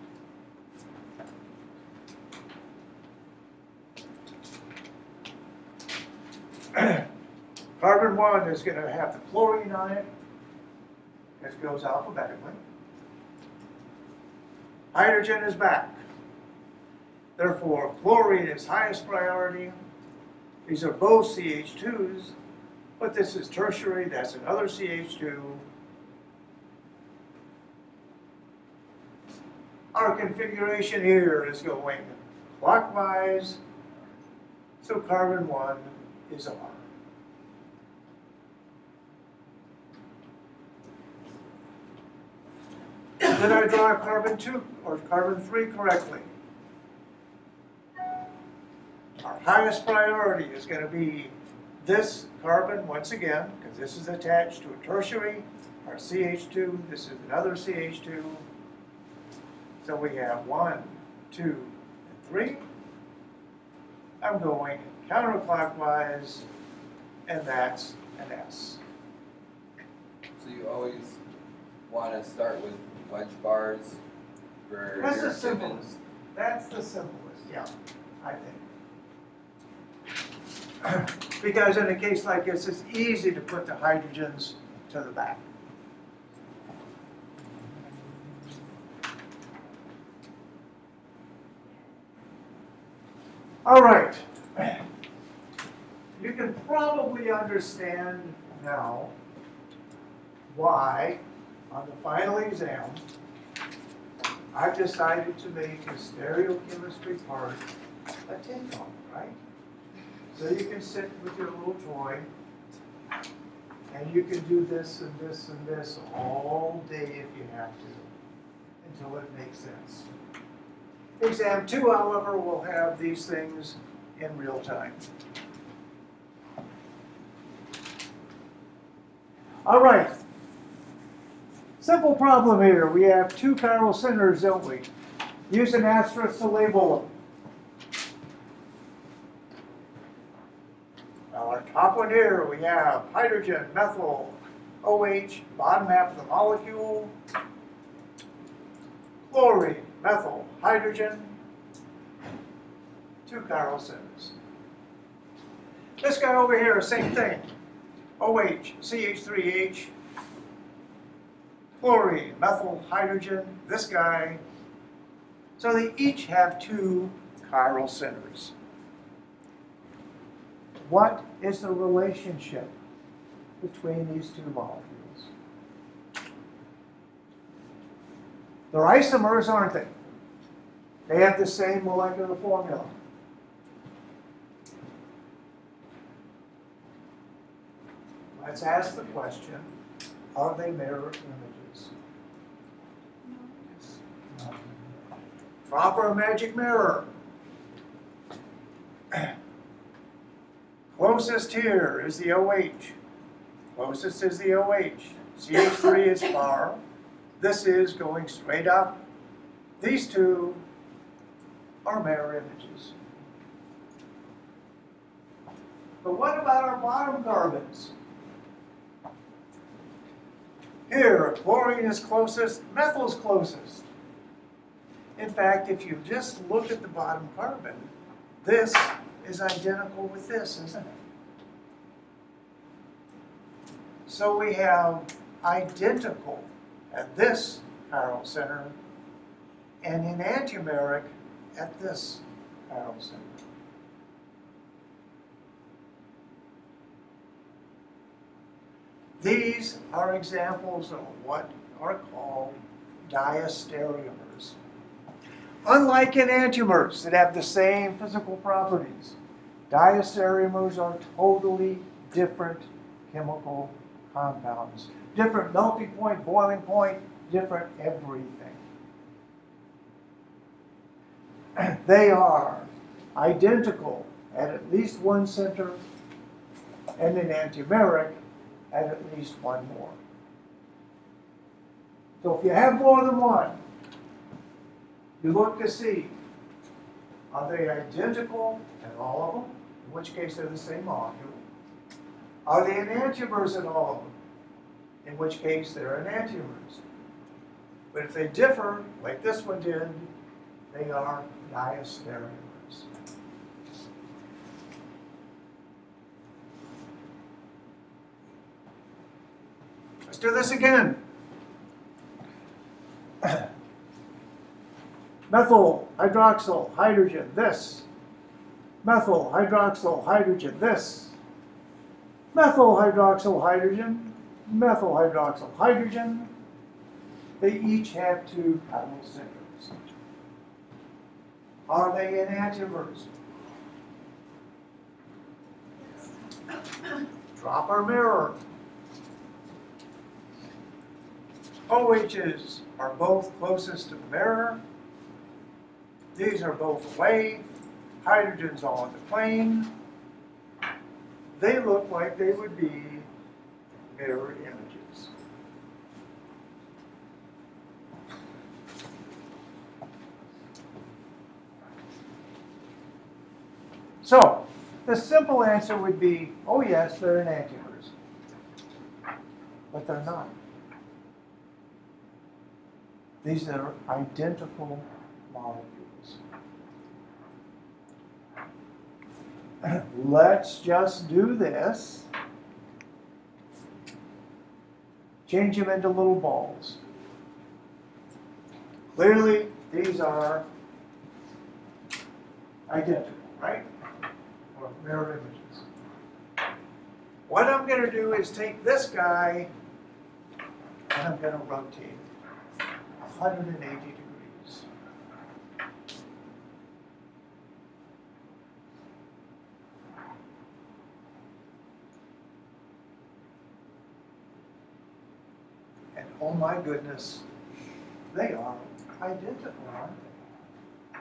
[SPEAKER 1] Carbon one is going to have the chlorine on it. This goes alphabetically. Hydrogen is back. Therefore, chlorine is highest priority. These are both C H twos, but this is tertiary, that's another C H two. Our configuration here is going clockwise, so carbon one is R. Did I draw carbon two or carbon three correctly? Our highest priority is going to be this carbon once again, because this is attached to a tertiary, our C H two, this is another C H two. So we have one, two, and three. I'm going counterclockwise, and that's an S.
[SPEAKER 2] So you always want to start with wedge bars for
[SPEAKER 1] That's
[SPEAKER 2] your
[SPEAKER 1] the simplest.
[SPEAKER 2] gibbons.
[SPEAKER 1] That's the simplest, yeah, I think. Because in a case like this, it's easy to put the hydrogens to the back. All right. You can probably understand now why, on the final exam, I've decided to make the stereochemistry part a take-home, right? So you can sit with your little toy, and you can do this and this and this all day if you have to, until it makes sense. Exam two, however, will have these things in real time. All right. Simple problem here. We have two chiral centers, don't we? Use an asterisk to label them. Well, our top one here, we have hydrogen, methyl, OH, bottom half of the molecule, chlorine, methyl, hydrogen, two chiral centers. This guy over here, same thing. OH, C H three H, chlorine, methyl, hydrogen, this guy. So they each have two chiral centers. What is the relationship between these two molecules? They're isomers, aren't they? They have the same molecular formula. Let's ask the question, are they mirror images? No. Proper magic mirror. Closest here is the OH. Closest is the OH. C H three is far. This is going straight up. These two are mirror images. But what about our bottom carbons? Here, chlorine is closest, methyl is closest. In fact, if you just look at the bottom carbon, this is identical with this, isn't it? So we have identical at this chiral center and enantiomeric at this chiral center. These are examples of what are called diastereomers. Unlike enantiomers that have the same physical properties, diastereomers are totally different chemical compounds. Different melting point, boiling point, different everything. They are identical at at least one center and enantiomeric at at least one more. So if you have more than one, you look to see, are they identical in all of them? In which case they're the same molecule. Are they enantiomers in all of them? In which case they're enantiomers. But if they differ, like this one did, they are diastereomers. Let's do this again. Methyl hydroxyl hydrogen, this. Methyl hydroxyl hydrogen, this. Methyl hydroxyl hydrogen, methyl hydroxyl hydrogen. They each have two chiral centers. Are they enantiomers? Drop our mirror. OHs are both closest to the mirror. These are both away. Hydrogen's on the plane. They look like they would be mirror images. So, the simple answer would be, oh yes, they're enantiomers. But they're not. These are identical molecules. Let's just do this. Change them into little balls. Clearly, these are identical, right? Or mirror images. What I'm going to do is take this guy and I'm going to rotate one hundred eighty degrees. And oh my goodness, they are identical, aren't they?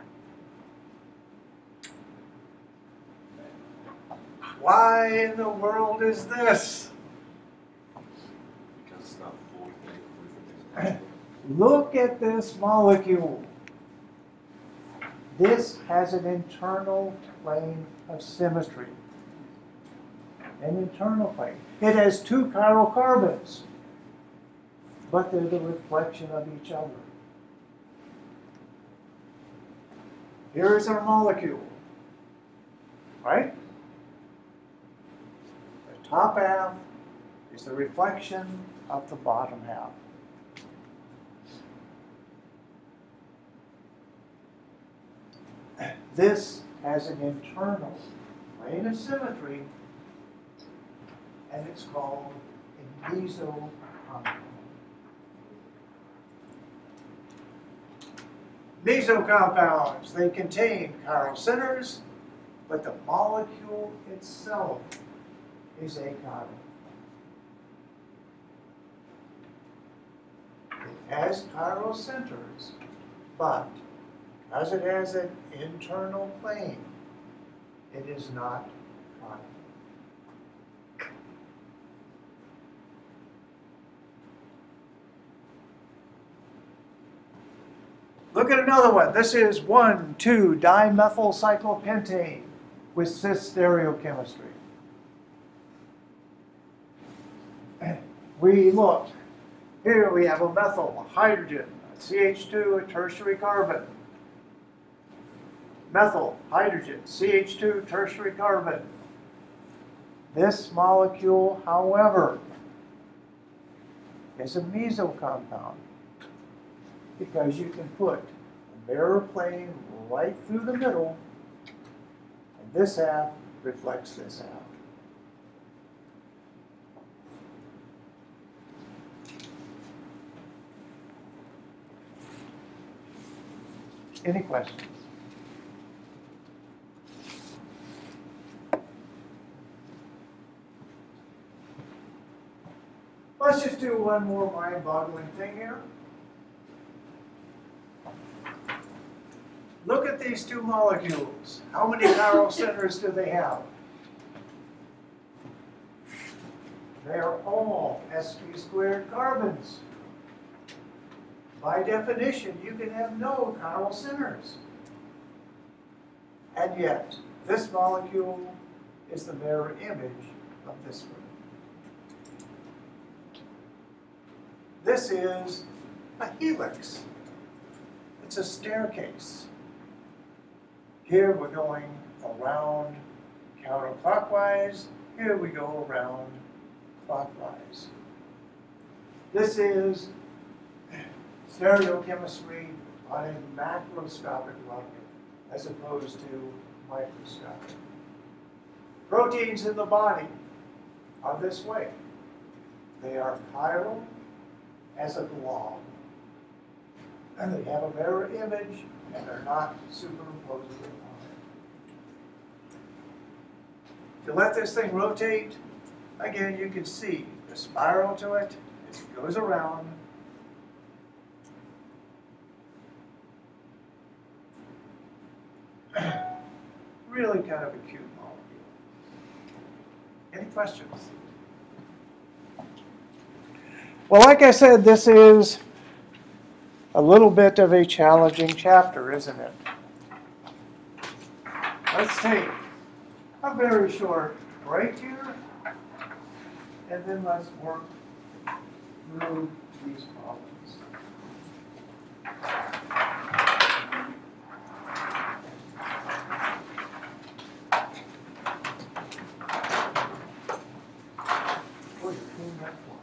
[SPEAKER 1] Why in the world is this?
[SPEAKER 4] Because it's not fully fully.
[SPEAKER 1] Look at this molecule. This has an internal plane of symmetry. An internal plane. It has two chiral carbons, but they're the reflection of each other. Here's our molecule, right? The top half is the reflection of the bottom half. This has an internal plane of symmetry, and it's called a meso compound. Meso compounds, they contain chiral centers, but the molecule itself is achiral. It has chiral centers, but as it has an internal plane, it is not chiral. Look at another one. This is one two dimethyl cyclopentane with cis stereochemistry. We look. Here we have a methyl, a hydrogen, a C H two, a tertiary carbon. Methyl, hydrogen, C H two, tertiary carbon. This molecule, however, is a meso compound because you can put a mirror plane right through the middle, and this half reflects this half. Any questions? Let's just do one more mind-boggling thing here. Look at these two molecules. How many chiral centers do they have? They are all sp squared carbons. By definition, you can have no chiral centers. And yet, this molecule is the mirror image of this one. This is a helix. It's a staircase. Here we're going around counterclockwise. Here we go around clockwise. This is stereochemistry on a macroscopic level as opposed to microscopic. Proteins in the body are this way. They are chiral as a glob. And they have a mirror image, and they're not superimposable on it. If you let this thing rotate, again, you can see the spiral to it. It goes around. Really kind of a cute molecule. Any questions? Well, like I said, this is a little bit of a challenging chapter, isn't it? Let's take a very short break here, and then let's work through these problems. Oh, you're cleaning that one.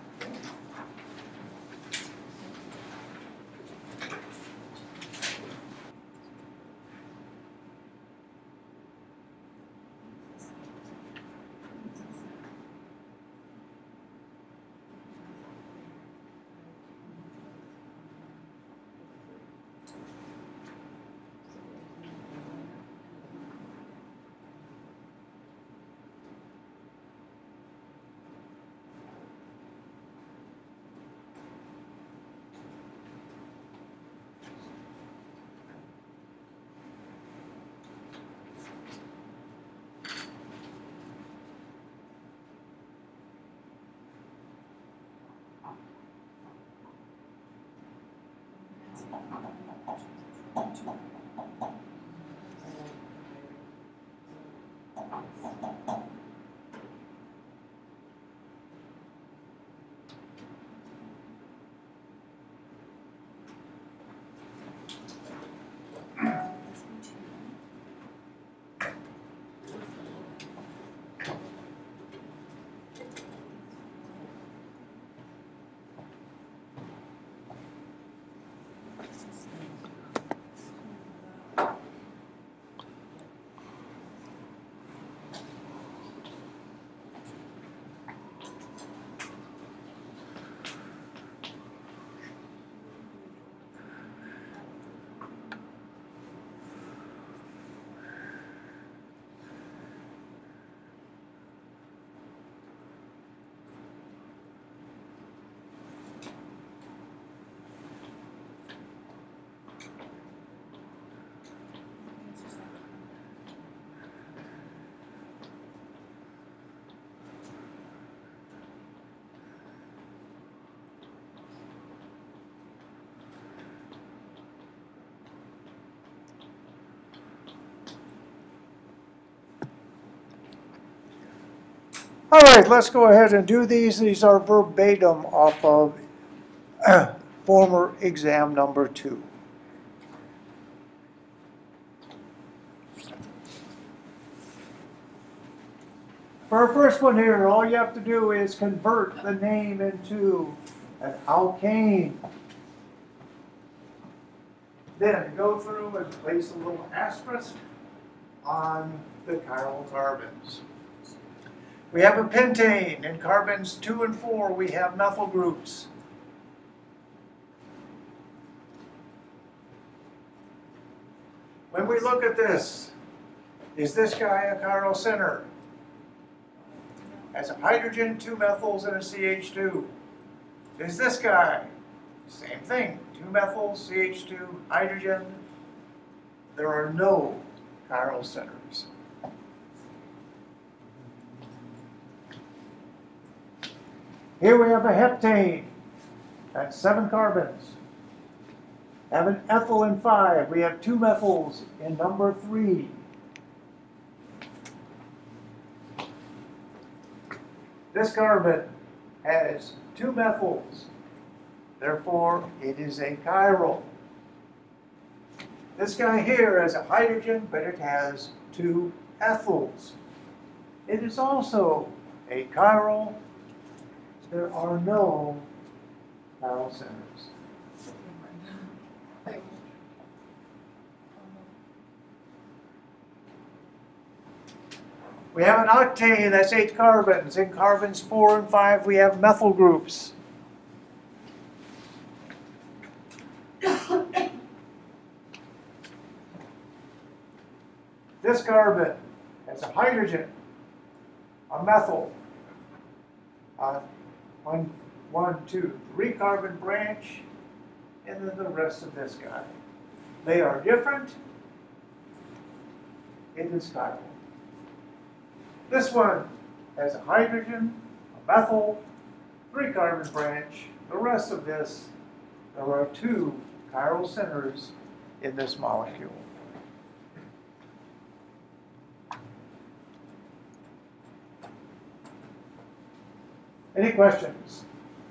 [SPEAKER 1] All right, let's go ahead and do these. These are verbatim off of uh, former exam number two. For our first one here, all you have to do is convert the name into an alkane. Then go through and place a little asterisk on the chiral carbons. We have a pentane. In carbons two and four, we have methyl groups. When we look at this, is this guy a chiral center? Has a hydrogen, two methyls, and a C H two. Is this guy? Same thing, two methyls, C H two, hydrogen. There are no chiral centers. Here we have a heptane. That's seven carbons. Have an ethyl in five. We have two methyls in number three. This carbon has two methyls. Therefore, it is a chiral. This guy here has a hydrogen, but it has two ethyls. It is also a chiral. There are no chiral centers. We have an octane, that's eight carbons. In carbons four and five, we have methyl groups. This carbon has a hydrogen, a methyl, a one, one, two, three carbon branch, and then the rest of this guy. They are different. It is chiral. This one has a hydrogen, a methyl, three carbon branch. The rest of this, there are two chiral centers in this molecule. Any questions?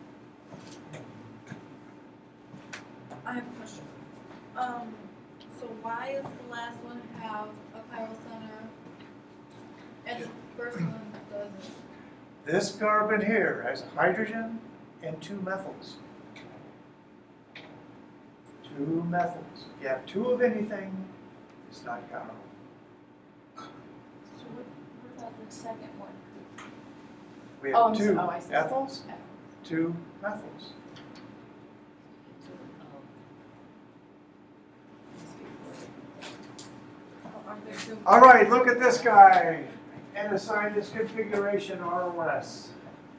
[SPEAKER 6] I have a question. Um, so why does the last one have a chiral center and the first one doesn't?
[SPEAKER 1] This carbon here has a hydrogen and two methyls. Two methyls. If you have two of anything, it's not chiral.
[SPEAKER 3] So what, what about the second one?
[SPEAKER 1] We
[SPEAKER 5] Oh,
[SPEAKER 1] have
[SPEAKER 5] I'm
[SPEAKER 1] two
[SPEAKER 5] so- oh, I see.
[SPEAKER 1] ethyls, two methyls.
[SPEAKER 6] Aren't there two?
[SPEAKER 1] All right, look at this guy and assign this configuration R O S.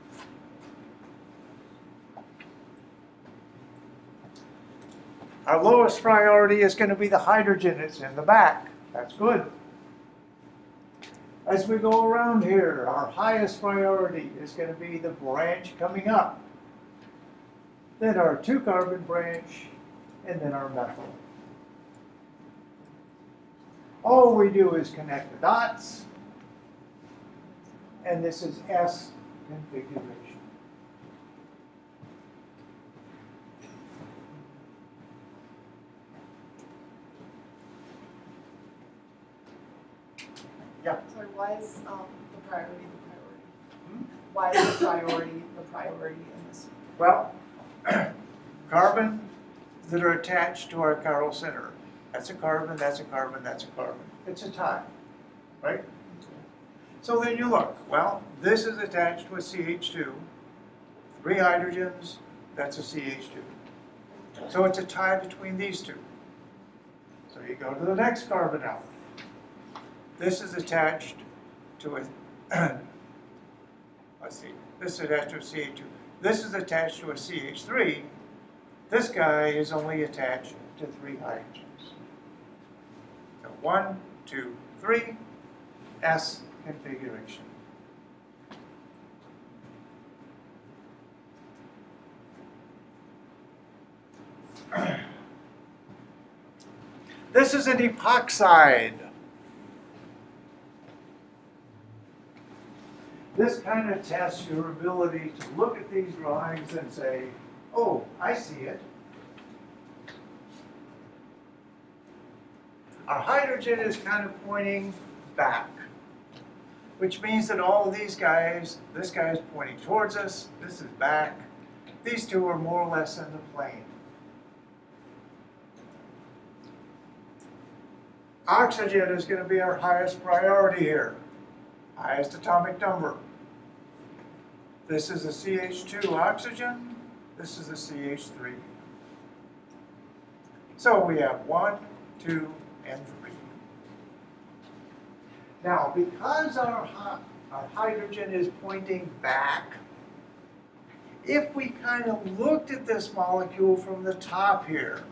[SPEAKER 1] Our lowest priority is going to be the hydrogen. It's in the back. That's good. As we go around here, our highest priority is going to be the branch coming up. Then our two carbon branch, and then our methyl. All we do is connect the dots, and this is S configuration. Yeah.
[SPEAKER 5] Sorry, why is um, the priority the priority?
[SPEAKER 1] Hmm?
[SPEAKER 5] Why is the priority the priority in this?
[SPEAKER 1] Well, carbon that are attached to our chiral center. That's a carbon, that's a carbon, that's a carbon. It's a tie, right? So then you look, well, this is attached to a C H two. Three hydrogens, that's a C H two. So it's a tie between these two. So you go to the next carbon out. This is attached to a, let's see, this is attached to a C H two. This is attached to a C H three. This guy is only attached to three hydrogens. So one, two, three, S configuration. This is an epoxide. This kind of tests your ability to look at these drawings and say, oh, I see it. Our hydrogen is kind of pointing back, which means that all of these guys, this guy is pointing towards us, this is back. These two are more or less in the plane. Oxygen is going to be our highest priority here, highest atomic number. This is a C H two oxygen, this is a C H three. So we have one, two, and three. Now, because our, our hydrogen is pointing back, if we kind of looked at this molecule from the top here,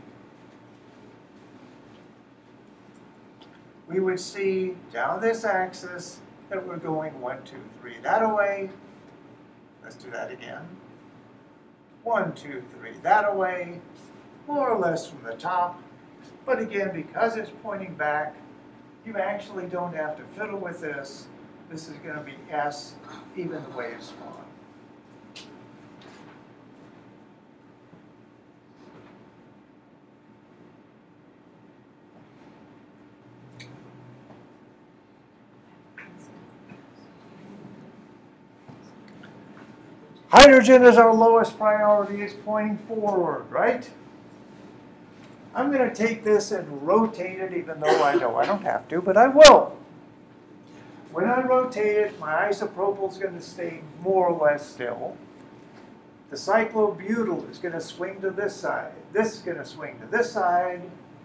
[SPEAKER 1] we would see down this axis that we're going one, two, three that away. Let's do that again. One, two, three that away, more or less from the top. But again, because it's pointing back, you actually don't have to fiddle with this. This is going to be S, even the way it's drawn. Hydrogen is our lowest priority, it's pointing forward, right? I'm going to take this and rotate it, even though I know I don't have to, but I will. When I rotate it, my isopropyl is going to stay more or less still. The cyclobutyl is going to swing to this side. This is going to swing to this side.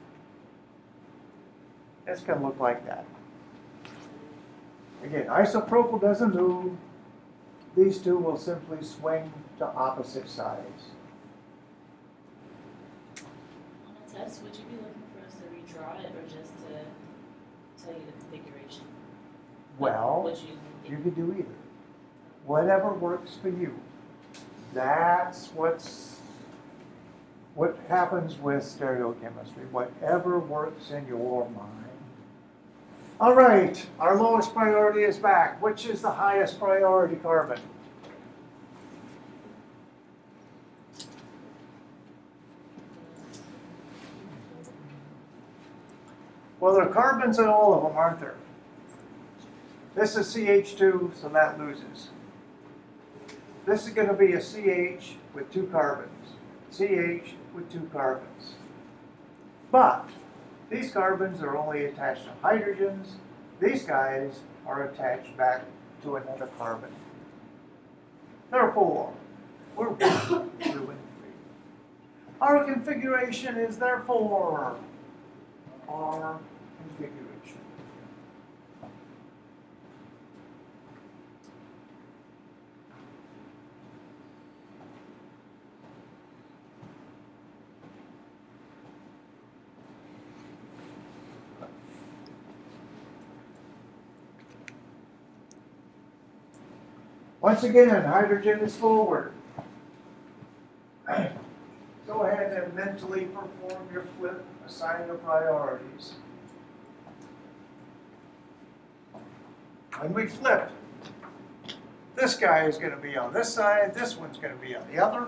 [SPEAKER 1] It's going to look like that. Again, isopropyl doesn't move. These two will simply swing to opposite sides.
[SPEAKER 7] On a test, would you be looking for us to redraw it or just to tell you the configuration?
[SPEAKER 1] Well,
[SPEAKER 7] Would you,
[SPEAKER 1] you could do either. Whatever works for you. That's what's what happens with stereochemistry. Whatever works in your mind. All right, our lowest priority is back. Which is the highest priority carbon? Well, there are carbons in all of them, aren't there? This is C H two, so that loses. This is going to be a C H with two carbons. C H with two carbons. But these carbons are only attached to hydrogens. These guys are attached back to another carbon. Therefore, we're one, two, and three. Our configuration is therefore our configuration. Once again, hydrogen is forward. Go ahead and mentally perform your flip, assign your priorities. When we flip, this guy is going to be on this side, this one's going to be on the other.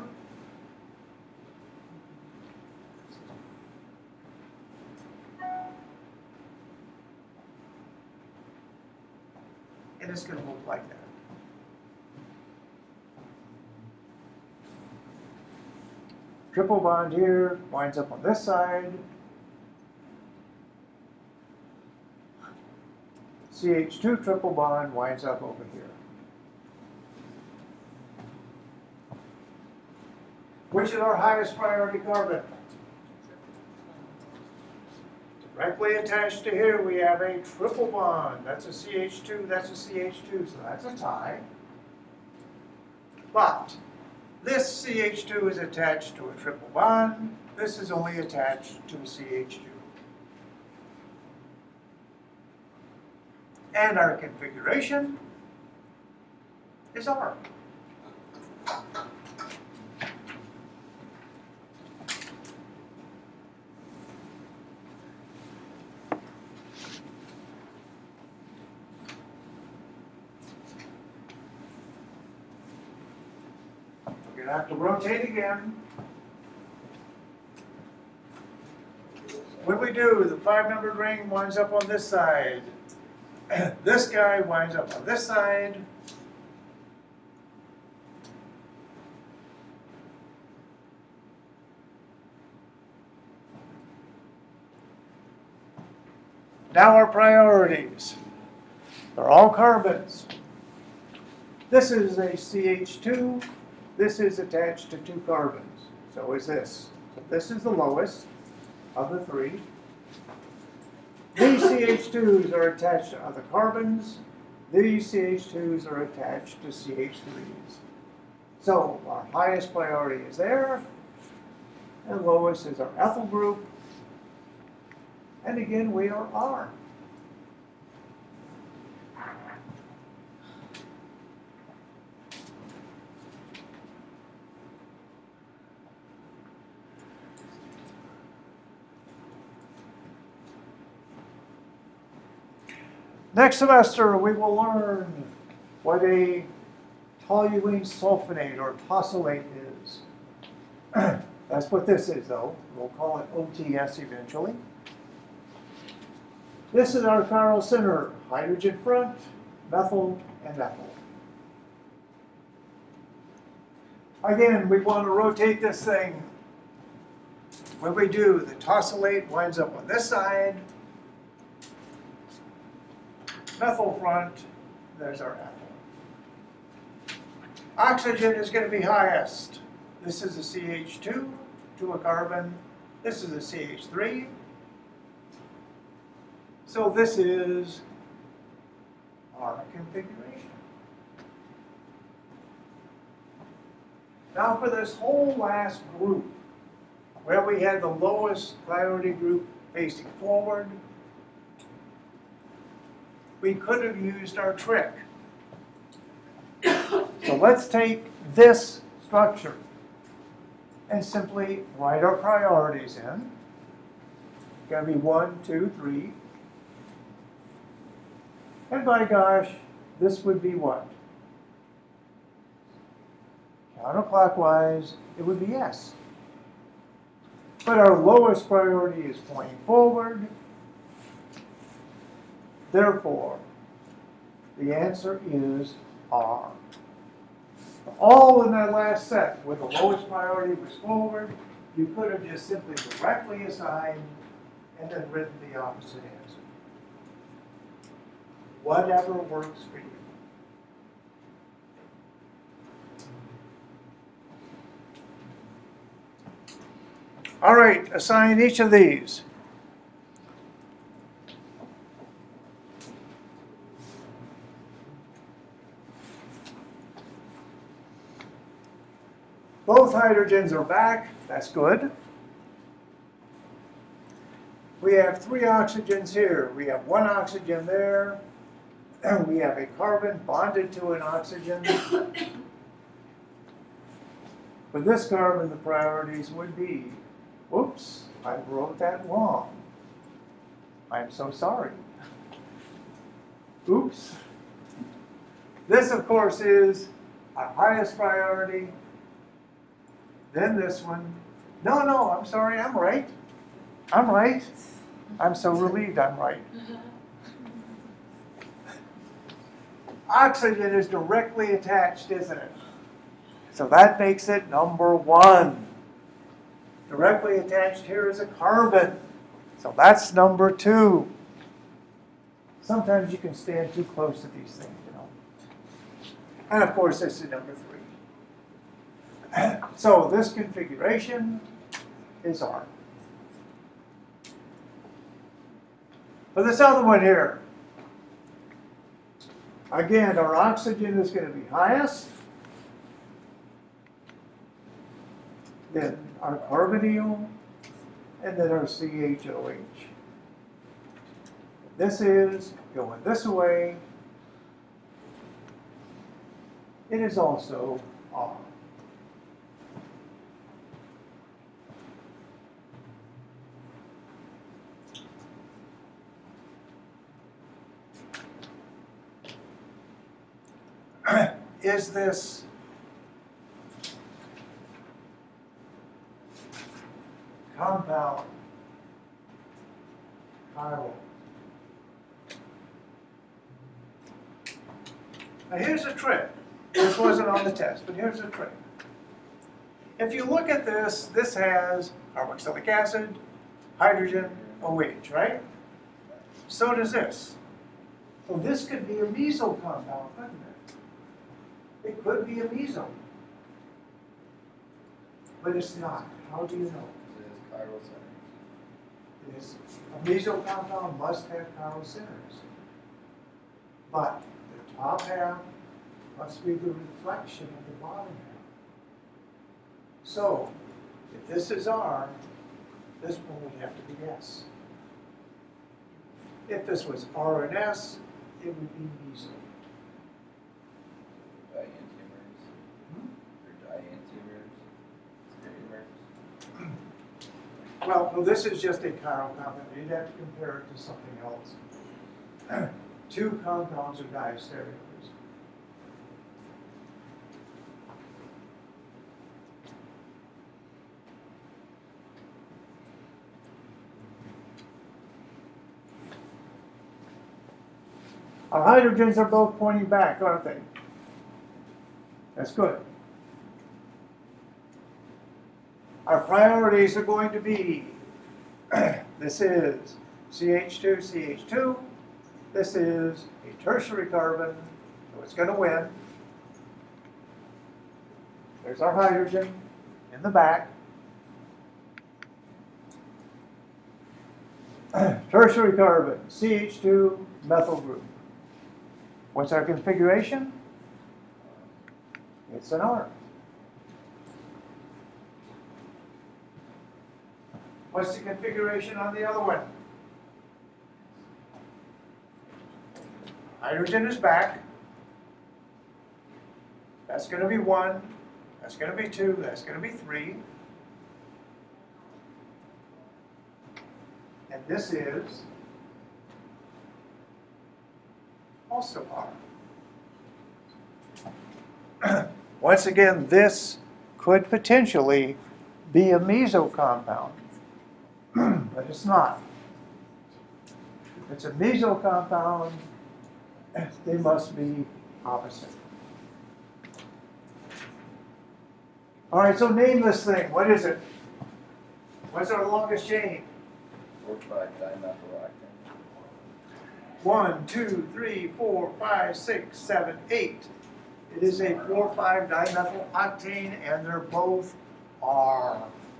[SPEAKER 1] And it's going to look like that. Triple bond here winds up on this side. C H two triple bond winds up over here. Which is our highest priority carbon? Directly attached to here we have a triple bond. That's a C H two, that's a C H two, so that's a tie. But this C H two is attached to a triple bond. This is only attached to a C H two. And our configuration is R. We're going to have to rotate again. When we do, the five-numbered ring winds up on this side. This guy winds up on this side. Now our priorities. They're all carbons. This is a C H two. This is attached to two carbons. So is this. So this is the lowest of the three. C H twos are attached to other carbons. These C H twos are attached to C H threes. So our highest priority is there, and lowest is our ethyl group. And again, we are R. Next semester, we will learn what a toluene sulfonate or tosylate is. That's what this is, though. We'll call it O T S eventually. This is our chiral center, hydrogen front, methyl, and ethyl. Again, we want to rotate this thing. When we do, the tosylate winds up on this side. Methyl front, there's our ethyl. Oxygen is going to be highest. This is a C H two to a carbon. This is a C H three. So this is our configuration. Now for this whole last group, where we had the lowest priority group facing forward, we could have used our trick. So let's take this structure and simply write our priorities in. It's going to be one, two, three. And by gosh, this would be what? Counterclockwise, it would be S. But our lowest priority is pointing forward. Therefore, the answer is R. All in that last set, where the lowest priority was forward, you could have just simply directly assigned and then written the opposite answer. Whatever works for you. All right, assign each of these. Both hydrogens are back. That's good. We have three oxygens here. We have one oxygen there. And we have a carbon bonded to an oxygen. For this carbon, the priorities would be, whoops, I wrote that wrong. I'm so sorry. Oops. This, of course, is our highest priority. Then this one. No, no, I'm sorry, I'm right. I'm right. I'm so relieved I'm right. Oxygen is directly attached, isn't it? So that makes it number one. Directly attached here is a carbon. So that's number two. Sometimes you can stand too close to these things, you know. And of course, this is number three. So this configuration is R. For this other one here, again, our oxygen is going to be highest. Then our carbonyl, and then our C H O H. This is going this way. It is also R. Is this compound chiral? Now here's a trick. This wasn't on the test, but here's a trick. If you look at this, this has carboxylic acid, hydrogen, O H, right? So does this. So this could be a meso compound, couldn't it? It could be a meso. But it's not. How do you know?
[SPEAKER 2] It is chiral center.
[SPEAKER 1] is a meso compound must have chiral centers. But the top half must be the reflection of the bottom half. So, if this is R, this one would have to be S. If this was R and S, it would be meso.
[SPEAKER 2] Dientamers. Or dientamers. Stereomers.
[SPEAKER 1] Well, no, this is just a chiral compound. You'd have to compare it to something else. Two compounds are diastereomers. Our hydrogens are both pointing back, aren't they? That's good. Our priorities are going to be, this is C H two, C H two. This is a tertiary carbon, so it's going to win. There's our hydrogen in the back. Tertiary carbon, C H two methyl group. What's our configuration? It's an R. What's the configuration on the other one? Hydrogen is back. That's going to be one. That's going to be two. That's going to be three. And this is also R. Once again, this could potentially be a meso compound, but it's not. If it's a meso compound, they must be opposite. All right, so name this thing. What is it? What's our longest chain?
[SPEAKER 2] Four, five, dimethyl octane.
[SPEAKER 1] One, two, three, four, five, six, seven, eight. It is a four five dimethyl octane, and they're both R.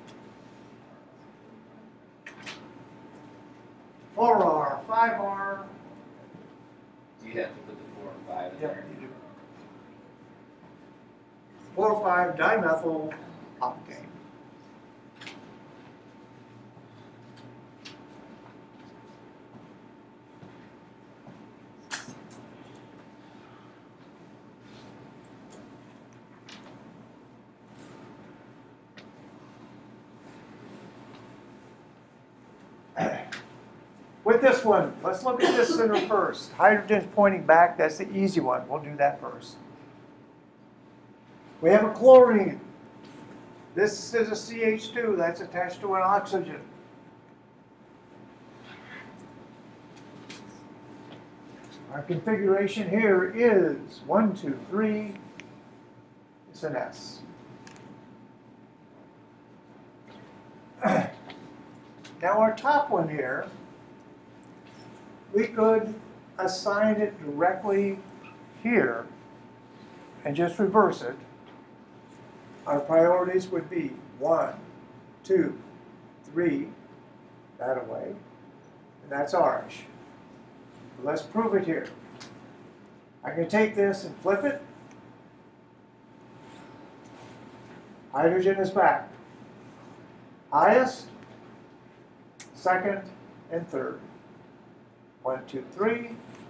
[SPEAKER 1] four R, five R.
[SPEAKER 2] Do you have to put the four and five in
[SPEAKER 1] Yep,
[SPEAKER 2] there?
[SPEAKER 1] you do. four five dimethyl octane. With this one, let's look at this center first. Hydrogen's pointing back, that's the easy one. We'll do that first. We have a chlorine. This is a C H two, that's attached to an oxygen. Our configuration here is one, two, three. It's an S. Now our top one here, we could assign it directly here and just reverse it. Our priorities would be one, two, three, that away, and that's ours. Let's prove it here. I can take this and flip it. Hydrogen is back. Highest, second, and third. One, two, three,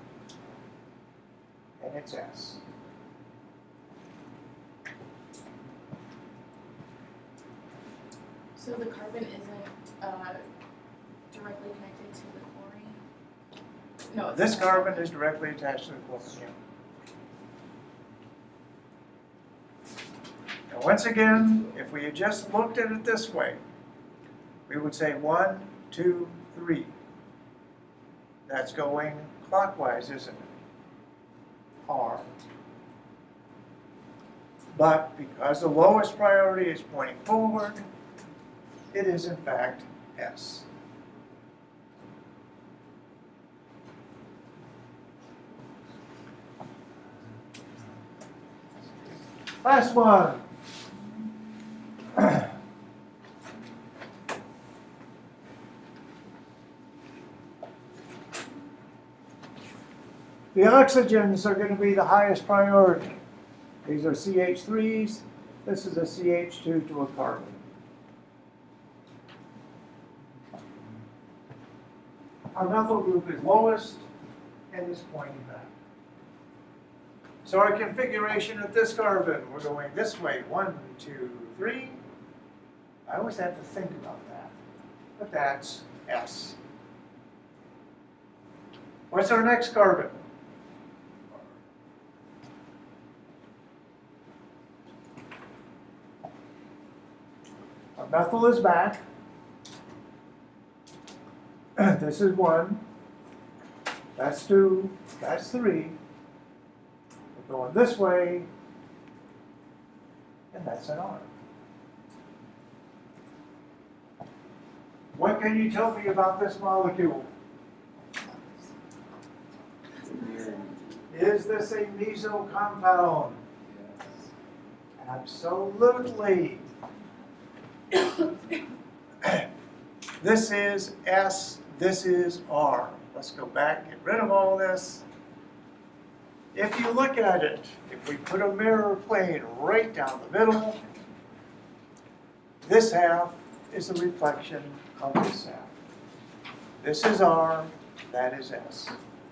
[SPEAKER 1] and it's S.
[SPEAKER 3] So the carbon isn't uh, directly connected to the chlorine? No, it's
[SPEAKER 1] This
[SPEAKER 3] not.
[SPEAKER 1] carbon is directly attached to the chlorine. Now once again, if we had just looked at it this way, we would say one, two, three. That's going clockwise, isn't it? R. But because the lowest priority is pointing forward, it is in fact S. Last one. The oxygens are going to be the highest priority. These are C H threes. This is a C H two to a carbon. Our methyl group is lowest and is pointing back. So our configuration of this carbon, we're going this way, one, two, three. I always have to think about that, but that's S. What's our next carbon? Our methyl is back. This is one. That's two. That's three. We're going this way. And that's an R. What can you tell me about this molecule? Is this a meso compound?
[SPEAKER 2] Yes.
[SPEAKER 1] Absolutely. This is S, this is R. Let's go back, get rid of all this. If you look at it, if we put a mirror plane right down the middle, this half is a reflection of this half. This is R, that is S.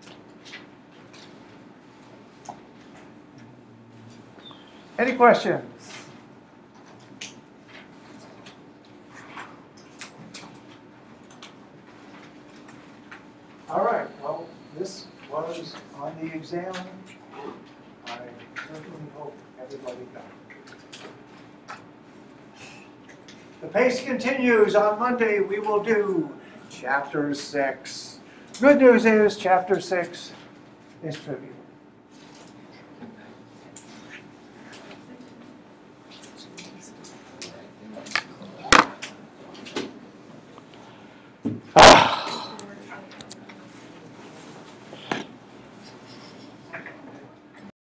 [SPEAKER 1] Any questions? All right, well, this was on the exam. I certainly hope everybody got it. The pace continues. On Monday, we will do chapter six. Good news is chapter six is trivial.